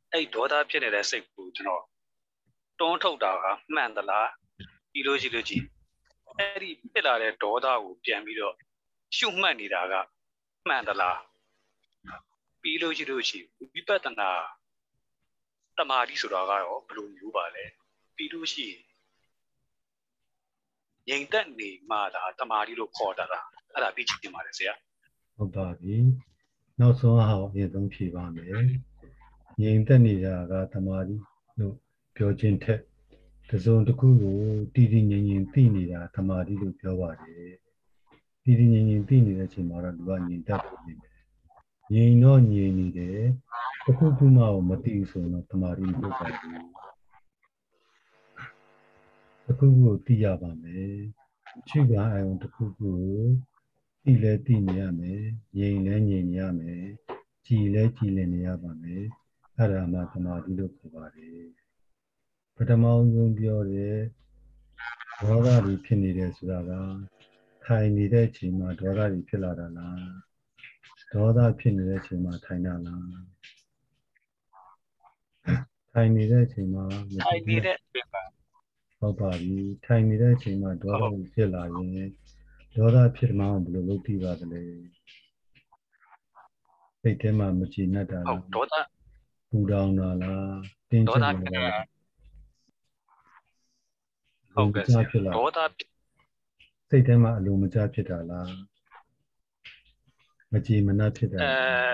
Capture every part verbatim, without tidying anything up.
အဲ့ဒေါသဖြစ်နေတဲ့စိတ်ကိုကျွန်တော်တွန်းထုတ်တာကမှန်သလားပြီးလို့ရှိလို့ကြည့်အဲ့ဒီဖြစ်လာတဲ့ဒေါသကိုပြန်ပြီးတော့ရှုမှတ်နေတာကမှန်သလားပြီးလို့ရှိလို့ရှိဝိပဿနာတမာတိဆိုတာကရောဘယ်လိုမျိုးပါလဲပြီးလို့ရှိငြိမ်သက်နေမှသာတမာတိလို့ခေါ်တာလားအဲ့ဒါပြီးချင်ပါတယ်ဆရာဟုတ်ပါပြီနောက်ဆုံးဟာအရင်ဆုံးဖြေပါမယ်ငြိမ်သက်နေတာကတမာတိလို့ပြောခြင်းထက်တစုံတစ်ခုကိုတည်တည်ငြိမ်ငြိမ်သိနေတာတမာတိလို့ပြောပါတယ်တည်တည်ငြိမ်ငြိမ်သိနေတဲ့အချိန်မှာတော့လူကငြိမ်သက်နေတယ်ငြိမ်တော့ငြိမ်နေတယ်တစ်ခုခုမှမသိဘူးဆိုတော့တမာတိမဟုတ်ပါဘူးတစ်ခုခုကိုသိရပါမယ်ရှုပါအောင်တစ်ခုခုကိုသိလဲသိနေရမယ်ငြိမ်လဲငြိမ်နေရမယ်ကြည်လဲကြည်လင်နေရပါမယ်အဲ့ဒါမှတမာတိလို့ခေါ်ပါတယ်ပထမဆုံးပြောတဲ့ဒေါသတွေဖြစ်နေတယ်ဆိုတာကထိုင်နေတဲ့အချိန်မှာဒေါသတွေဖြစ်လာတာလားဒေါသဖြစ်နေတဲ့အချိန်မှာထိုင်တာလားထိုင်နေတဲ့အချိန်မှာထိုင်နေတဲ့ပြင်ပါဟုတ်ပါပြီထိုင်နေတဲ့အချိန်မှာဒေါသတွေဖြစ်လာရင်ဒေါသဖြစ်မှဘယ်လိုလုပ်သိပါသလဲစိတ်ထဲမှာမကြည်နပ်တာလားဒေါသပူတောင်းတာလားတင်းကျပ်နေတာလားဟုတ်ကဲ့ဆရာဒေါသစိတ်ထဲမှာအလိုမကျဖြစ်တာလားမကြည်မနှက်ဖြစ်တာအဲ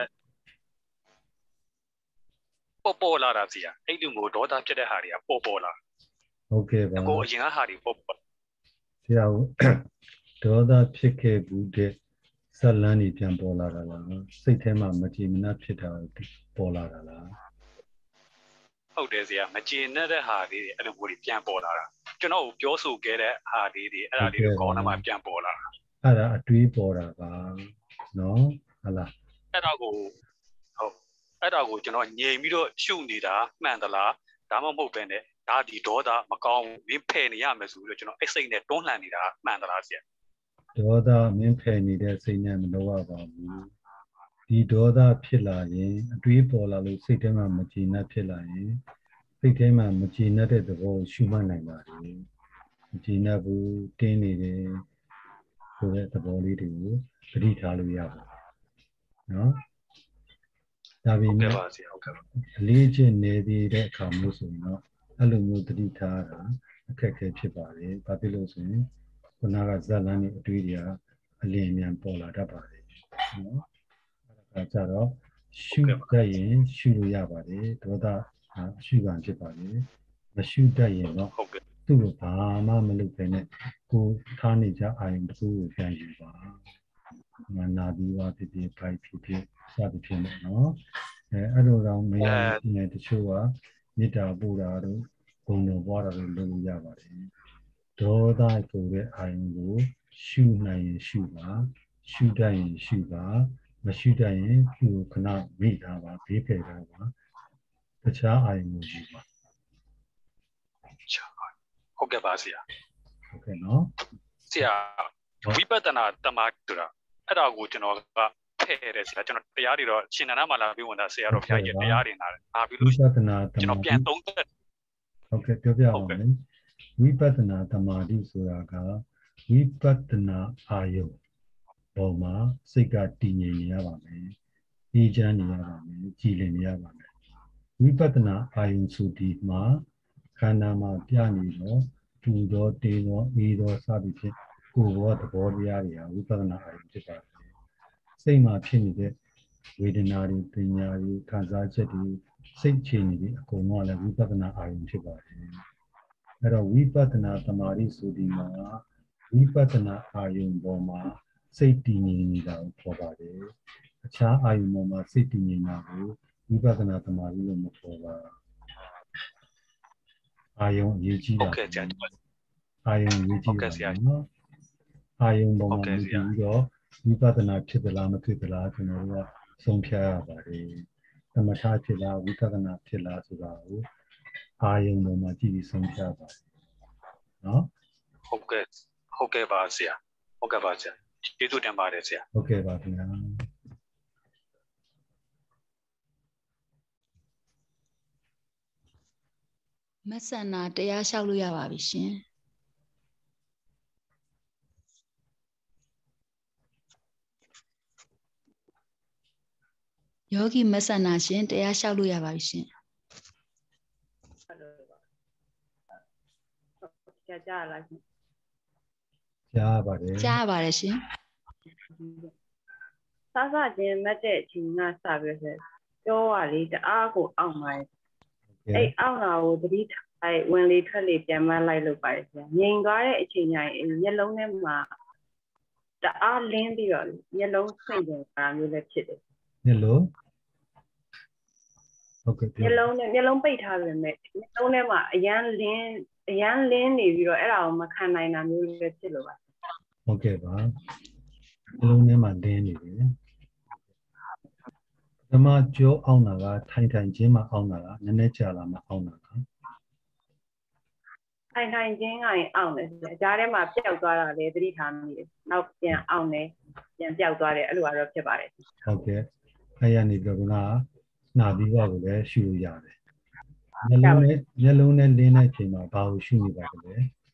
ပေါ်ပေါ်လာတာဆရာအဲ့ဒီမျိုးဒေါသဖြစ်တဲ့ဟာတွေကပေါ်ပေါ်လာဟုတ်ကဲ့ပါကိုအရင်ကဟာတွေပေါ်ပေါ်ဆရာဒေါသဖြစ်ခဲ့ဘူးတဲ့ဇလန်းနေပြန်ပေါ်လာတာလားစိတ်ထဲမှာမကြည်မနှက်ဖြစ်တာပေါ်လာတာလားဟုတ်တယ်ဆရာမကြည်နပ်တဲ့ဟာတွေအဲ့လိုမျိုးတွေပြန်ပေါ်လာတာကျွန်တော်ပြောဆိုခဲ့တဲ့ဟာလေးတွေအဲ့ဒါလေးတွေကောင်းတယ်မှပြန်ပေါ်လာတာအဲ့ဒါအတွေးပေါ်တာပါနော်ဟုတ်လားအဲ့ဒါကိုဟုတ်အဲ့ဒါကိုကျွန်တော်ငြိမ်ပြီးတော့ရှုနေတာမှန်သလားဒါမှမဟုတ်ပဲနဲ့ဒါဒီဒေါသမကောင်းမင်းဖယ်နေရမယ်ဆိုပြီးတော့ကျွန်တော်အဲ့စိတ်နဲ့တွန်းလှန်နေတာမှန်သလားဆရာဒေါသမင်းဖယ်နေတဲ့စိတ်နဲ့မလုပ်ရပါဘူးဒီဒေါသဖြစ်လာရင်အတွေးပေါ်လာလို့စိတ်ထဲမှာမကြည်နပ်ဖြစ်လာရင်စိတ်ထဲမှာမကြည်နပ်တဲ့သဘောကိုရှုမှတ်နိုင်ပါတယ်မကြည်နပ်ဘူးတင်းနေတယ်ဆိုတဲ့သဘောလေးတွေကိုသတိထားလို့ရပါတယ်နော်ဒါပေမဲ့အလေးကျင့်နေသေးတဲ့အခါမျိုးဆိုရင်တော့အဲ့လိုမျိုးသတိထားတာအခက်အခဲဖြစ်ပါတယ်ဘာဖြစ်လို့ဆိုရင်ခုနကဇာတ်လမ်းတွေအတွေးတွေကအလင်းအမြန်ပေါ်လာတတ်ပါတယ်နော်အဲ့ဒါကြတော့ရှုတတ်ရင်ရှုလို့ရပါတယ်ဒေါသရှုခံဖြစ်ပါတယ်မရှုတတ်ရင်တော့သူ့ကိုဘာမှမလုပ်ဘဲနဲ့ကိုထားနေကြအာရုံတစ်ခုကိုပြန်ယူပါမနာပြီးပါဖြစ်ဖြစ်ဖိုက်ဖြစ်ဖြစ်စသဖြင့်ပေါ့နော်အဲအဲ့လိုတော့မရဘူးတချို့ကမေတ္တာပို့တာတို့ဂုဏ်တော်ပွားတာတို့လုပ်လို့ရပါတယ်ဒေါသဆိုတဲ့အာရုံကိုရှုနိုင်ရင်ရှုပါရှုတတ်ရင်ရှုပါမရှုတတ်ရင်သူ့ကိုခဏမိထားပါဘေးဖယ်ထားပါတခြားအာရုံကိုယူပါဟုတ်ကဲ့ပါဆရာဟုတ်ကဲ့နော်ဆရာဝိပဿနာတမဆိုတာအဲ့ဒါကိုကျွန်တော်ကဖယ်ရတယ်ဆရာကျွန်တော်တရားတွေတော့ရှင်နန္ဒမှာလာပြီးဝင်တာဆရာတော်ဘုရားရဲ့တရားတွေနားတယ်အားပြီးလို့ဝိပဿနာကျွန်တော်ပြန်သုံးသက်ဟုတ်ကဲ့ပြောပြပါမယ်ဝိပဿနာတမာတိဆိုတာကဝိပဿနာအာယုပေါ်မှာစိတ်ကတည်ငြိမ်နေရပါမယ်အေးချမ်းနေရပါမယ်ကြည်လင်နေရပါမယ်ဝိပဿနာအာယုဆိုဒီမှာခန္ဓာမှာပြနေတော့ပူတော့တေးတော့အေးတော့စသည်ဖြင့်ကိုယ်ဘောသဘောတရားတွေဟာဝိပဿနာအာယုဖြစ်ပါတယ်စိတ်မှာဖြစ်နေတဲ့ဝေဒနာတွေပညာတွေခံစားချက်တွေစိတ်ခြေနေတွေအကုန်လုံးလည်းဝိပဿနာအာယုဖြစ်ပါတယ်အဲ့တော့ဝိပဿနာတမာတိဆိုဒီမှာဝိပဿနာအာယုပေါ်မှာစိတ်တည်ငြိမ်နေတာကိုခေါ်ပါတယ်အခြားအာယုပေါ်မှာစိတ်တည်ငြိမ်တာကိုဝိပဿနာတမာတိလို့မခေါ်ပါအာယုအရေးကြီးတာဟုတ်ကဲ့ဆရာအာယုအရေးကြီးတာနော်အာယုပေါ်မှာပြီးတော့ဝိပဿနာဖြစ်သလားမဖြစ်သလားကျွန်တော်တို့ကဆုံးဖြတ်ရပါတယ်သမထဖြစ်လားဝိပဿနာဖြစ်လားဆိုတာကိုအာယုံပေါ်မှာကြည့်ပြီးဆုံးဖြတ်ပါတယ်နော်ဟုတ်ကဲ့ဟုတ်ကဲ့ပါဆရာဟုတ်ကဲ့ပါဆရာကျေးဇူးတင်ပါတယ်ဆရာဟုတ်ကဲ့ပါခင်ဗျာမဆန္ဒတရားလျှောက်လို့ရပါပြီရှင်ယောဂီမဆန္ဒရှင်တရားလျှောက်လို့ရပါပြီရှင်ကြားကြားလားရှင်ကြားပါတယ်ကြားပါတယ်ရှင်စစချင်းမတ်တဲ့အချိန်ကစပြီးဆိုပြောရလေတအားကိုအောက်မှာအဲ့အောက်တာကိုသတိထားဝင်လေထွက်လေပြန်မလိုက်လို့ပါတယ်ဆရာငြိမ်သွားတဲ့အချိန်ကျရင်မျက်လုံးထဲမှာတအားလင်းပြီးတော့မျက်လုံးစိတ်ကြတာမျိုးလည်းဖြစ်တယ်မျက်လုံးဟုတ်ကဲ့မျက်လုံးနဲ့မျက်လုံးပိတ်ထားပေမဲ့မျက်လုံးထဲမှာအရန်လင်းအရန်လင်းနေပြီးတော့အဲ့ဒါကိုမခံနိုင်တာမျိုးလည်းဖြစ်လို့ပါဟုတ်ကဲ့ပါမျက်လုံးထဲမှာလင်းနေတယ်ဓမ္မကြောအောင်တာကထိုင်ထိုင်ချင်းမှအောင်တာကနည်းနည်းကြာလာမှအောင်တာကထိုင်ထိုင်ချင်းကရင်အောင်တယ်အကြားထဲမှာပျောက်သွားတာလေသတိထားမိတယ်နောက်ပြန်အောင်တယ်ပြန်ပျောက်သွားတယ်အဲ့လိုကတော့ဖြစ်ပါတယ်ဟုတ်ကဲ့အဲ့ရနေပြီးတော့ကနာပြီးတော့ကိုလည်းရှုလို့ရတယ်မျက်လုံးနဲ့မျက်လုံးနဲ့လင်းတဲ့အချိန်မှာဘာကိုရှုနေပါလဲ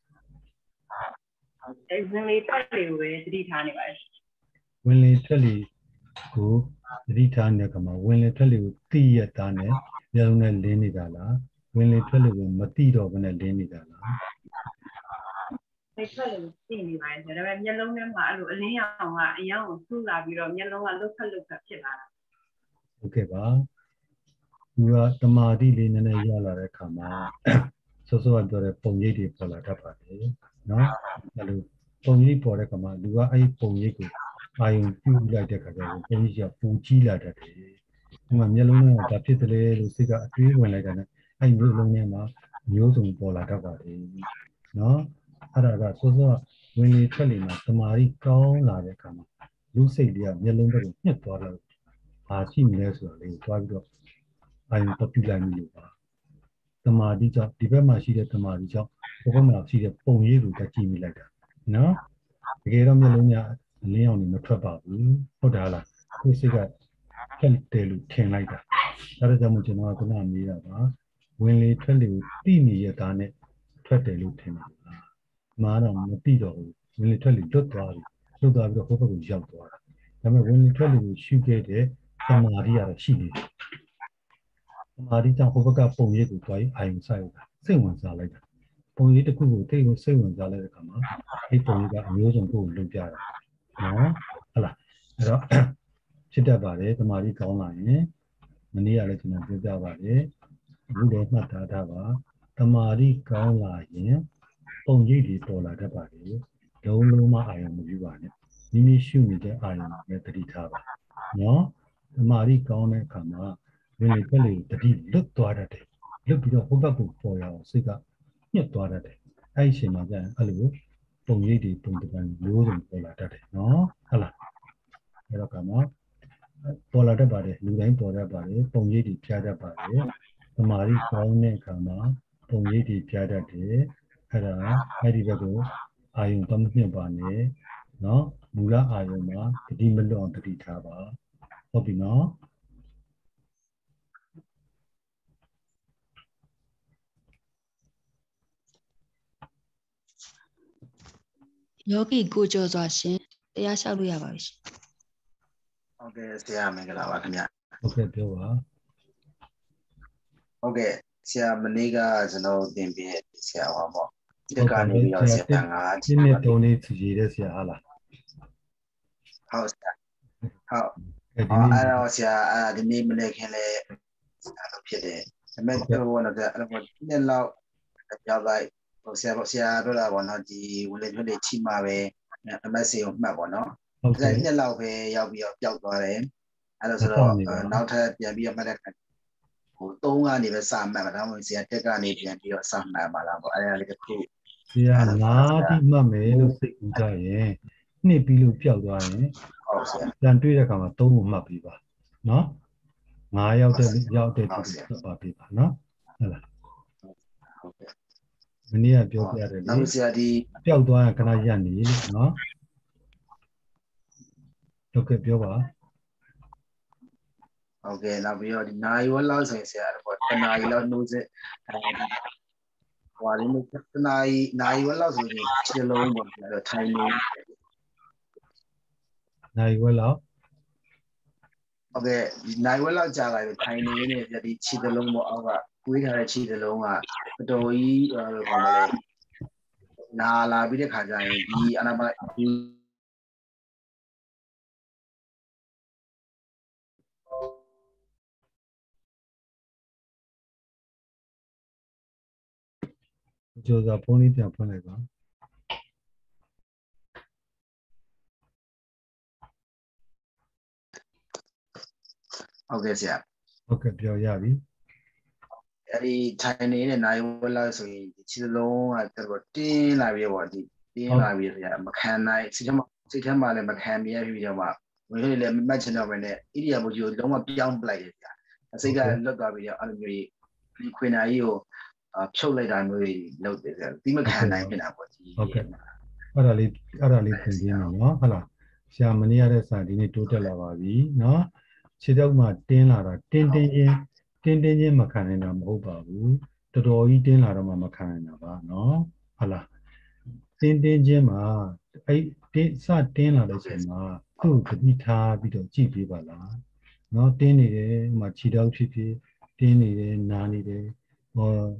အဲ့ဝင်လေထွက်လေကိုပဲသတိထားနေပါတယ်ဝင်လေထွက်လေကိုသတိထားနေကမှာဝင်လေထွက်လေကိုသိရတာနဲ့မျက်လုံးနဲ့လင်းနေတာလားဝင်လေထွက်လေကိုမသိတော့ဘဲနဲ့လင်းနေတာလားဒီထွက်လေသိနေပါတယ်ဒါပေမဲ့မျက်လုံးထဲမှာအဲ့လိုအလင်းရောင်ကအရောင်ကိုဆူလာပြီးတော့မျက်လုံးကလှုပ်ခတ်လှုပ်ခတ်ဖြစ်လာတာဟုတ်ကဲ့ပါဒီကတမာတိလေးနည်းနည်းရလာတဲ့အခါမှာစောစောကပြောတဲ့ပုံရိပ်တွေပေါ်လာတတ်ပါတယ်နော်အဲ့လိုပုံရိပ်ပေါ်တဲ့အခါမှာလူကအဲ့ပုံရိပ်ကိုအာယုံပြုလိုက်တဲ့အခါကျတော့ပုံရိပ်ကပူကြီးလာတတ်တယ်ဒီမှာမျက်လုံးထဲမှာဘာဖြစ်တယ်လဲလို့စိတ်ကအတွေးဝင်လိုက်တာနဲ့အဲ့မျက်လုံးထဲမှာမျိုးစုံပေါ်လာတတ်ပါတယ်နော်အဲ့ဒါကစောစောဝင်လေထွက်လေမှာတမာတိကောင်းလာတဲ့အခါမှာလူစိတ်လေးကမျက်လုံးဘက်ကိုညှက်သွားတော့ဘာရှိမလဲဆိုတာလေးကိုတွားပြီးတော့အာယုံပပြလိုက်မိလို့ပါတမာတိကြောင့်ဒီဘက်မှာရှိတဲ့တမာတိကြောင့်ဘက်မှာရှိတဲ့ပုံရိပ်ကိုတကြည့်မိလိုက်တာနော်တကယ်တော့မျက်လုံးကလင်းအောင်နေမထွက်ပါဘူးဟုတ်တာလားကိုယ်စိတ်ကဖြတ်တယ်လို့ထင်လိုက်တာဒါကြောင့်မို့ကျွန်တော်ကခုနမေးတာပါဝင်လေထွက်လေကိုသိနေရတာနဲ့ထွက်တယ်လို့ထင်တာလားမာတော့မသိတော့ဘူးဝင်လေထွက်လေလွတ်သွားပြီလွတ်သွားပြီးတော့ဟိုဘက်ကိုရောက်သွားတာဒါပေမဲ့ဝင်လေထွက်လေကိုရှုခဲ့တဲ့တမာတိကတော့ရှိနေတယ်တမာတိကြောင့်ဟိုဘက်ကပုံရိပ်ကိုတွားပြီးအာယုံဆိုင်တာစိတ်ဝင်စားလိုက်တာပုံရိပ်တစ်ခုကိုတိတ်ကိုစိတ်ဝင်စားလိုက်တဲ့အခါမှာဒီပုံရိပ်ကအမျိုးစုံကိုလုံပြတာနော်ဟုတ်လားအဲ့တော့ဖြစ်တတ်ပါတယ်တမာတိကောင်းလာရင်မနေ့ကလည်းကျွန်တော်ပြောပြပါတယ်အခုလည်းမှတ်သားထားပါတမာတိကောင်းလာရင်ပုံရိပ်တွေပေါ်လာတတ်ပါတယ်လုံးလုံးမအာယုံမပြုပါနဲ့မိမိရှုနေတဲ့အာယုံနဲ့တတိထားပါနော်တမာတိကောင်းတဲ့အခါမှာဝင်လေထွက်လေတတိလွတ်သွားတတ်တယ်လွတ်ပြီးတော့ဟိုဘက်ကိုပေါ်ရအောင်စိတ်ကညှက်သွားတတ်တယ်အဲ့ဒီအချိန်မှာကျရင်အဲ့လိုပုံရိပ်တွေပုံတပံမျိုးစုံပေါ်လာတတ်တယ်နော်ဟုတ်လားအဲ့တော့ကမှပေါ်လာတတ်ပါတယ်လူတိုင်းပေါ်တတ်ပါတယ်ပုံရိပ်တွေပြတတ်ပါတယ်တမာတိကောင်းတဲ့အခါမှာပုံရိပ်တွေပြတတ်တယ်အဲ့ဒါအဲ့ဒီဘက်ကိုအာယုံတော့မညှက်ပါနဲ့နော်မူလအာယုံမှာတတိမလွတ်အောင်တတိထားပါဟုတ်ပြီနော်ယောဂီကိုကျော်စွာရှင်တရားလျှောက်လို့ရပါပြီရှင်ဟုတ်ကဲ့ဆရာမင်္ဂလာပါခင်ဗျဟုတ်ကဲ့ပြောပါဟုတ်ကဲ့ဆရာမနေ့ကကျွန်တော်သင်ပြဆရာဟောပေါ့ဒီကနေပြီးတော့ဆရာငါဒီနေ့တုံးလေးဖြည့်ရတဲ့ဆရာဟာလားဟုတ်ဆရာဟုတ်အဲ့တော့ဆရာအဲဒီနေ့မနေ့ခင်လဲအဲ့လိုဖြစ်တယ်ဒါပေမဲ့ပြောတော့အဲ့လိုနှစ်လောက်ကြောက်လိုက်ဟိုဆရာဆရာတို့လာပေါ့နော်ဒီဝင်လေထွက်လေချိမှာပဲ M S C ကိုမှတ်ပေါ့နော်ဒါနှစ်လောက်ပဲရောက်ပြီးတော့ပျောက်သွားတယ်အဲ့လိုဆိုတော့နောက်ထပ်ပြန်ပြီးတော့မှတ်တဲ့ခါဟိုသုံးကနေပဲစမှတ်မှာဒါမှမဟုတ်ဆရာတက်ကနေပြန်ပြီးတော့စမှတ်မှာလားပေါ့အဲ့ဒါလေးတစ်ခုဆရာငါးတိမှတ်မယ်လို့စိတ်ကူးကြရင်နှစ်ပြီးလို့ပျောက်သွားရင်ဟုတ်ဆရာပြန်တွေ့တဲ့အခါမှာသုံးကိုမှတ်ပြီးပါနော်ငါးရောက်တဲ့ရောက်တဲ့သူကိုမှတ်ပြီးပါနော်ဟုတ်လားဟုတ်ကဲ့မနေ့ကပြောပြရတယ်လေနောက်ဆရာဒီပျောက်သွားရင်ခဏရပ်နေနော်ဟုတ်ကဲ့ပြောပါဟုတ်ကဲ့နောက်ပြီးတော့ဒီနာရီဝက်လောက်ဆိုရင်ဆရာပေါ့တနာရီလောက်နှိုးစစ် What in the night, night, well, also, chill alone, the tiny. Này quên lắm. Okay, night, well, I'll tell you, tiny in it, that it's chill alone, or we had a chill alone, but do we, or family. Nah, la, be the Kajai, be another. Cho ra phone đi phone này có. Okay, sir. Okay, biểu ra đi. Cái Chinese này này là rồi chỉ luôn là cái tin là việc gì tin là việc gì mà khăn này chỉ cho mà chỉ cho mà là mà khăn bia bây giờ mà mình là mình chỉ nói về này ý là bây giờ đúng mà biến lại rồi à bây giờ lúc đó bây giờ anh người khuyên ai yêu à chốt lại là người lâu rồi tin mà khăn này cái nào vậy Okay. Ở đây ở đây thì gì nữa nó hả là xem mình ở đây sao thì total là bao nhiêu nó chỉ đâu mà tiền là ra tiền tiền gì tiền tiền gì mà khăn này là không bao nhiêu từ đó ý tiền là mà mà khăn này là bao nó hả là tiền tiền gì mà ấy tiền sao tiền là đấy mà tu cái đi thà bị đồ chi bị bao là nó tiền này đấy mà chỉ đâu chi phí tiền này đấy nào này đấy ờ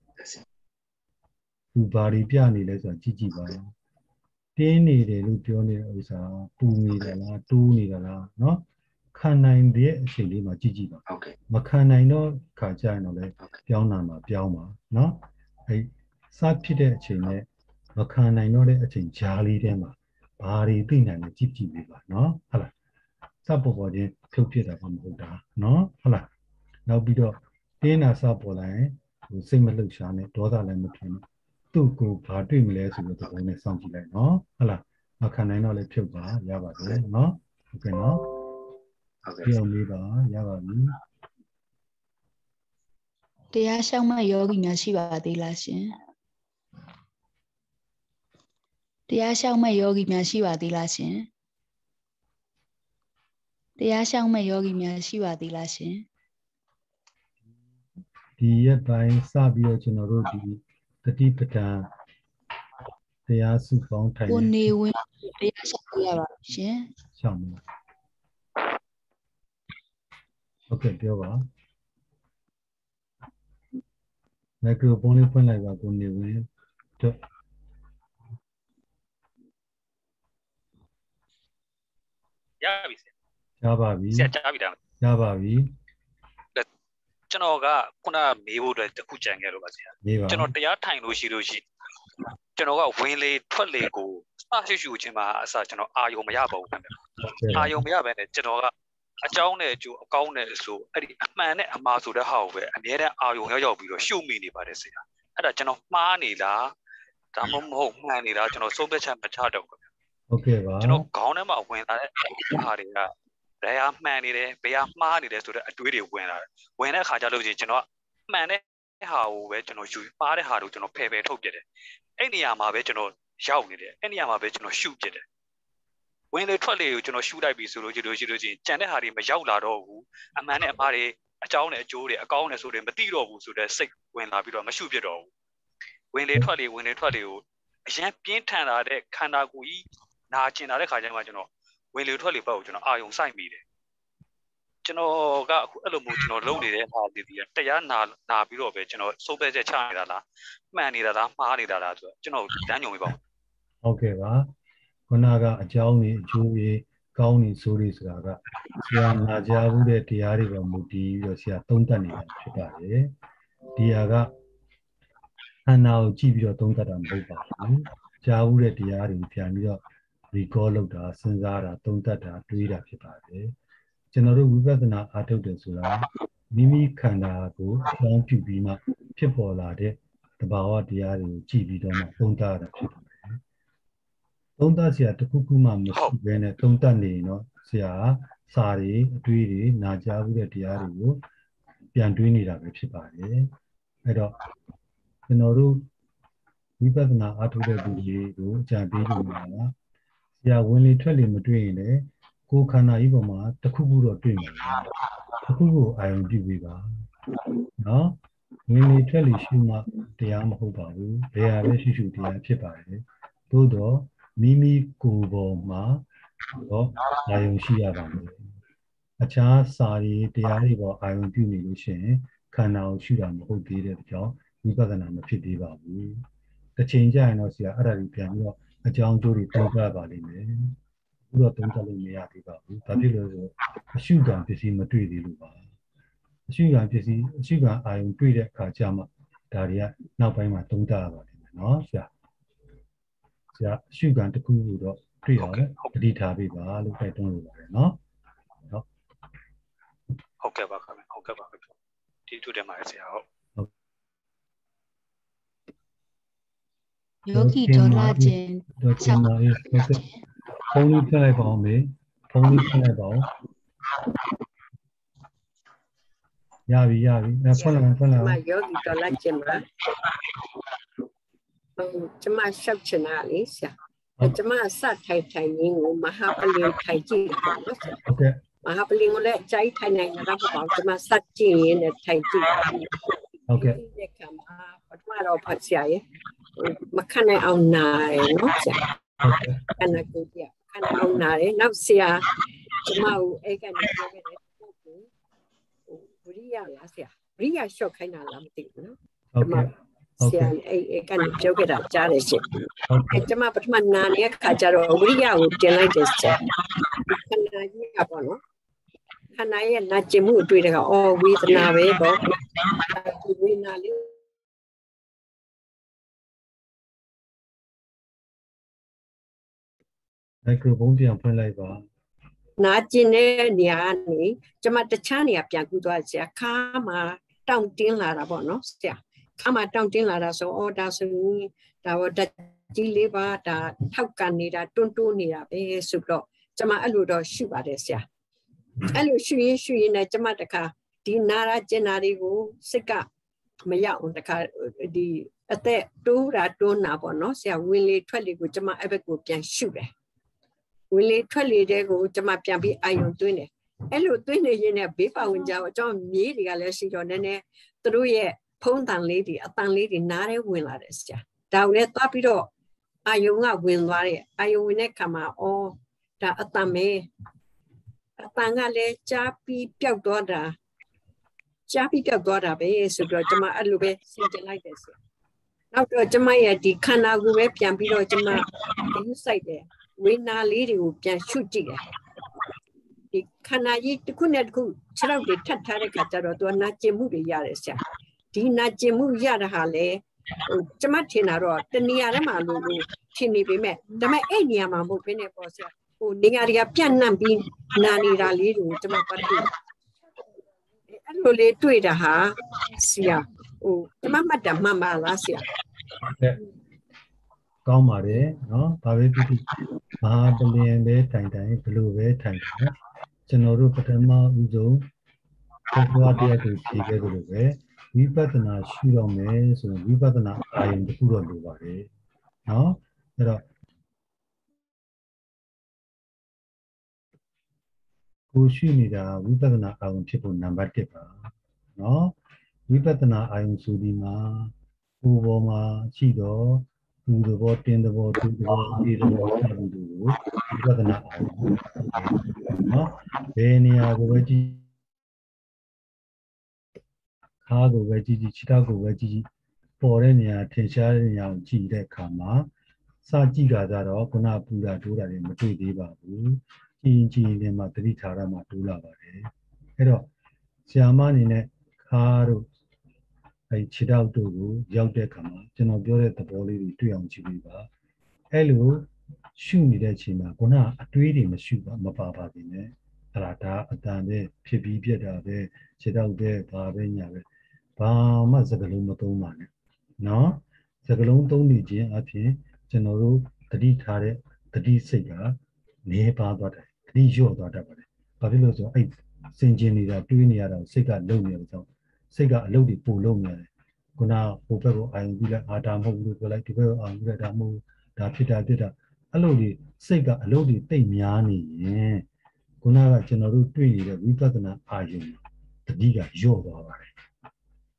tu bà đi bia này đấy sao chi chi bao tiền này đấy lúcပြောnày là sao tu này là tu này là nó khăn này đấy xử lý mà chi chi bao mà khăn này nó cả trái nó đấy béo nào mà béo mà nó ấy sátဖြစ်တဲ့အချိန်နဲ့မခံနိုင်တော့တဲ့အချိန်ကြားလေးထဲမှာဘာတွေသိနိုင်လဲကြည့်ကြည့်ပေးပါနော်ဟုတ်လားစပေါ်ပေါ်ချင်းဖြုတ်ဖြစ်တာမှမဟုတ်တာနော်ဟုတ်လားနောက်ပြီးတော့တင်းနာစပေါ်လာရင်ဟိုစိတ်မလှုပ်ရှားနဲ့ဒေါသလည်းမဖြစ်ဘူးသူ့ကိုဘာတွေ့မလဲဆိုတဲ့သဘောနဲ့စောင့်ကြည့်လိုက်နော်ဟုတ်လားမခံနိုင်တော့လည်းဖြုတ်ပါရပါတယ်နော်ဟုတ်ကဲ့နော်ဟုတ်ကဲ့ပြောမေးပါရပါပြီတရားရှောက်မဲ့ယောဂီများရှိပါသေးလားရှင်တရားရှောက်မဲ့ယောဂီများရှိပါသေးလားရှင်တရားရှောက်မဲ့ယောဂီများရှိပါသေးလားရှင်ဒီရက်ပိုင်းစပြီးတော့ကျွန်တော်တို့ဒီတတိပဌာန်တရားစုပေါင်းထိုင်ကိုနေဝင်တရားရှောက်ရပါရှင်ရှောက်မယ်ဟုတ်ကဲ့ပြောပါမိုက်ခရိုဖုန်းလေးဖွင့်လိုက်ပါကိုနေဝင်တော့ရပြီဆရရာပါပြီဆရာကြားပြီလားရပါပြီကျွန်တော်ကခုနမေးဖို့အတွက်တခုကြံခဲ့လို့ပါဆရာကျွန်တော်တရားထိုင်လို့ရှိလို့ရှိကျွန်တော်ကဝင်လေထွက်လေကိုစရှုရှုချင်းမှာအစကျွန်တော်အာယုံမရပါဘူးခင်ဗျအာယုံမရဘဲနဲ့ကျွန်တော်ကအကြောင်းနဲ့အကျိုးအကောင်းနဲ့ဆိုအဲ့ဒီအမှန်နဲ့အမှားဆိုတဲ့ဟာကိုပဲအများနဲ့အာယုံရောက်ရောက်ပြီးတော့ရှုမိနေပါတယ်ဆရာအဲ့ဒါကျွန်တော်မှားနေလားဒါမှမဟုတ်မှန်နေလားကျွန်တော်စိုးသက်ချက်မချတော့ဘူးဟုတ်ကဲ့ပါကျွန်တော်ခေါင်းထဲမှာဝင်လာတဲ့ဟာတွေကဘယ်ဟာမှန်နေတယ်ဘယ်ဟာမှားနေတယ်ဆိုတဲ့အတွေးတွေဝင်လာတယ်ဝင်တဲ့အခါကျလို့ချင်းကျွန်တော်မှန်တဲ့ဟာကိုပဲကျွန်တော်ယူမှားတဲ့ဟာကိုကျွန်တော်ဖယ်ဖယ်ထုတ်ပြတယ်အဲ့နေရာမှာပဲကျွန်တော်ရောက်နေတယ်အဲ့နေရာမှာပဲကျွန်တော်ရှုပြတယ်ဝင်လေထွက်လေကိုကျွန်တော်ရှုလိုက်ပြီဆိုလို့ကြည့်လို့ရှိလို့ချင်းကြံတဲ့ဟာတွေမရောက်လာတော့ဘူးအမှန်နဲ့အမှားတွေအကြောင်းနဲ့အကျိုးတွေအကောင်းနဲ့ဆိုတွေမသိတော့ဘူးဆိုတဲ့စိတ်ဝင်လာပြီးတော့မရှုပြတော့ဘူးဝင်လေထွက်လေဝင်လေထွက်လေကိုအရင်ပြင်းထန်လာတဲ့ခန္ဓာကိုယ်ကြီးနာကျင်လာတဲ့ခါကျမှကျွန်တော်ဝင်လေထွက်လေဘက်ကိုကျွန်တော်အာယုံစိုက်မိတယ်ကျွန်တော်ကအခုအဲ့လိုမျိုးကျွန်တော်လုပ်နေတဲ့ဟာဒီဒီတရားနာနာပြီးတော့ပဲကျွန်တော်စိုးသက်ချက်ချနေတာလားမှန်နေတာလားမှားနေတာလားဆိုတော့ကျွန်တော်တန်းညုံပေးပါဦးဟုတ်ကဲ့ပါခုနကအကြောင်းကြီးအကျိုးကြီးကောင်းနေဆိုးနေဆိုတာကဆရာနာကြားဘူးတဲ့တရားတွေပေါ်မူတည်ပြီးတော့ဆရာသုံးသပ်နေတာဖြစ်ပါတယ်ဒီဟာကခန္ဓာကိုကြည့်ပြီးတော့သုံးသပ်တာမဟုတ်ပါဘူးကြားဘူးတဲ့တရားတွေပြန်ပြီးတော့ recall လုပ်တာစဉ်းစားတာသုံးသပ်တာတွေးတာဖြစ်ပါတယ်ကျွန်တော်တို့ဝိပဿနာအားထုတ်တယ်ဆိုတာမိမိခန္ဓာကိုအကြောင်းပြုပြီးမှဖြစ်ပေါ်လာတဲ့သဘာဝတရားတွေကိုကြည့်ပြီးတော့မှသုံးသပ်တာဖြစ်ပါတယ်သုံးသပ်စရာတစ်ခုခုမှမရှိဘဲနဲ့သုံးသပ်နေရင်တော့ဆရာစာတွေအတွေးတွေနာကြားဘူးတဲ့တရားတွေကိုပြန်တွေးနေတာပဲဖြစ်ပါတယ်အဲ့တော့ကျွန်တော်တို့ဝိပဿနာအားထုတ်တဲ့သူတွေကိုအကြံပေးလို့မှာဆရာဝင်လေထွက်လေမတွေ့ရင်လည်းကိုယ်ခန္ဓာကြီးပေါ်မှာတစ်ခုခုတော့တွေ့မှာတစ်ခုခုအာရုံပြုပေးပါနော်ဝ When we tell you shuma tiyam hobaru, they are very shu tiya chipare. Todo mimi kubo ma or ayun shiabam. A cha sari tiaribo ayun punilushin, canal shudam hobi the job, we got an amphibia babu. The change I know see other piano, a John Jury Toga Valley. You don't tell me at the babu, particularly a sugar to see Madrid Luba. Sugar to see sugar I am treated Kajama, Daria, now by my Tonga Valley. No, yeah, sugar to cool three hours, the detail viva, look at don't no. Okay, welcome. Okay, welcome. To them, I say, Yogi Dolajin, Pony telephone me, pony telephone. Yavi, Yavi, that's one of them. My Yogi Dolajin, Jama Shabchanali, Jama Sat Tai Taining, Mahapali Taiji. Okay. Mahapali let Jai Taining about Jama Satji in a Taiji. Okay. But what of Patsai? Makana on nine, okay. And I go, yeah, and on nine, now see a Jamau egg and Ria, yeah, Ria shock kind of something, no? Okay. Okay. Can joke it up, Jarish. Jama, but man, Nania Kajaro, Ria would delight this. Can I and Najimu do it all with Navebo? Microphone be open like that. Najine Niani, Jamata Chani up Yaguazia, Kama, down tin Lara Bonos, yeah. Kama down tin Lara, so all doesn't that deliver that Taukani that don't do near a suplo, Jama Aludo Shubadesia. Alu Shui Shui in a Jamataka, Dinara Genarigo, Sika, Maya on the car, the at the two that don't have bonos, yeah, Willie Twelly with Jama Ebeku can shoot. Willie Twelly they go to my Piambi Iron doing it. Hello, doing it in a beeper when John media lesson on any through a Pontan lady, a tan lady, not a winner. Down at Papido, I you not win worry, I you win a kama or that a tame. A tangale, chappy, daughter. Chappy daughter, be so go to my alube, something like this. Now to Jamaya, the Kana Web Piambido Jama, you say there. We now leading who can shoot it. The Kanayi, the Kunaku, Charabi, Tatara Kataro, do not Jemu Yarisha. Dina Jemu Yarahale, Jamatina Rod, the Niarama Lulu, Chini be met. The Mayama Mopeneposa, who Niaria Pianam being Nani Rali, Jamapati. And really do it a ha, Sia, oh, Mamma da Mamma Lasia. Come Mare, no, Paviti, Mahabali and the Tantan, Blue Way Tantan, Genoru Patama Uzo, Kokwatia to Tigay, we patana shoot on me, so we patana I am the Puro Duvari. No, there are Kushunida, we patana I am Chipu number tipper. No, we patana I am Sudima, Uvoma, Chido. To the boat in the boat, to the boat, to the boat, to the boat, got an eye. Any other veggie cargo veggie, Chicago veggie, Porenia, Tensharian, G. de Kama, Sajiga, that are Okuna Pula, Dura, and Matudi Babu, G. in Madritara Matula. Hello, Siaman in a car. I chit out to Yaudekama, General Biore the Boli, two young Chibiba. Hello, shoe me that Chima, Gona, a tweeting the shoe, Mapapa in Tarata, Atande, Pipi Pieta, chit out there, Pavenia, Pama Zagalum Toman. No, Zagalum Tony, Ati, General, the D Tare, the D Sega, Nepa, but three short daughter. Pavilos, I send Jenny that two near Sega Lonia. Sega loaded Polonia. Guna, Popero, and Villa Adam, who like to go on Redamu, Dapita did a loaded Sega loaded Tamiani. Guna General Tree, the Vipatana Ayun, the Diga Yoga.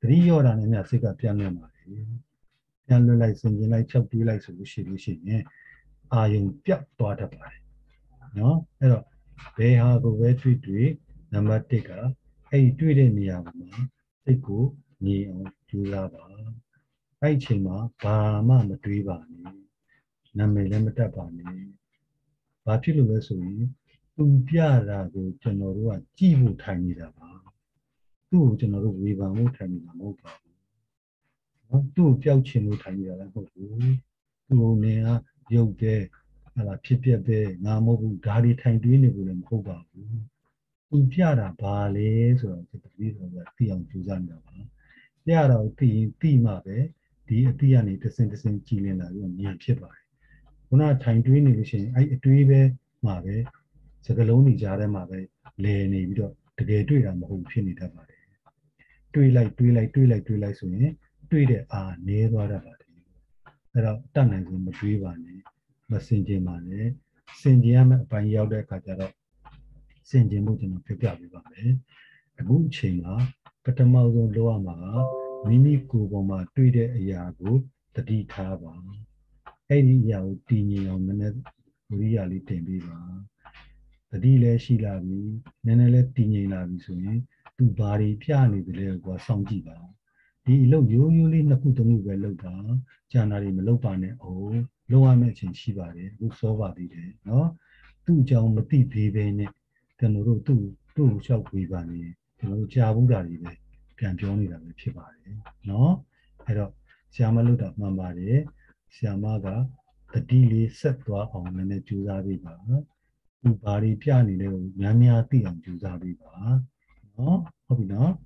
three year and a cigar piano. Piano like singing like chop two like solution. Are you pick water by? No, they have a way to do number taker. Hey, do it in the Yama. They go near to lava. I chima, Bama, Matrivani. Name Lemetabani. Particular so. Umpiara go general Jibu tiny lava. Two general river tiny mocha. Two Piauchin tiny lava. Two near Yoga, a Pipia Bay, Namobu, Daddy Tiny Dwinable and Hoba. Umpiara Bales or the leader of the Tian Juzanda. There are T. Mabe, the Tiani, the Sentencing Chilean, near Chibai. Una time dwination, I do Mabe. Sagaloni Jara Mabe, lay a video to get to it and the whole penny tabare. Twilight, twilight, twilight, twilight, so tweet are near Vadabati. There are tunnels in the tree one, but Saint Jemane, Saint Jam, Panyauda Katara, Saint Jemutin of Pigabi, a good chima, Katamazo Loama, Mimi Kuboma, tweeted a yago, the D Taba. Any yao tini on the reality biva. The delay she lavi, Nenele Tini lavi swing, two body piano the leg was some jiba. The low usually Nakutomu Velopa, Janari Melopane, oh, lower mention Shibari, who saw the day, no? Two John Mati Pivene, Tenoro two, two shop Vivani, Teno Jabudari, Campioni of Pibari, no? Hello, Siamaluta Mamari, Siamaga, the delay set to our own and the Juzaviva. Body piano, Yamia tea and Juzaviva. No, hope not.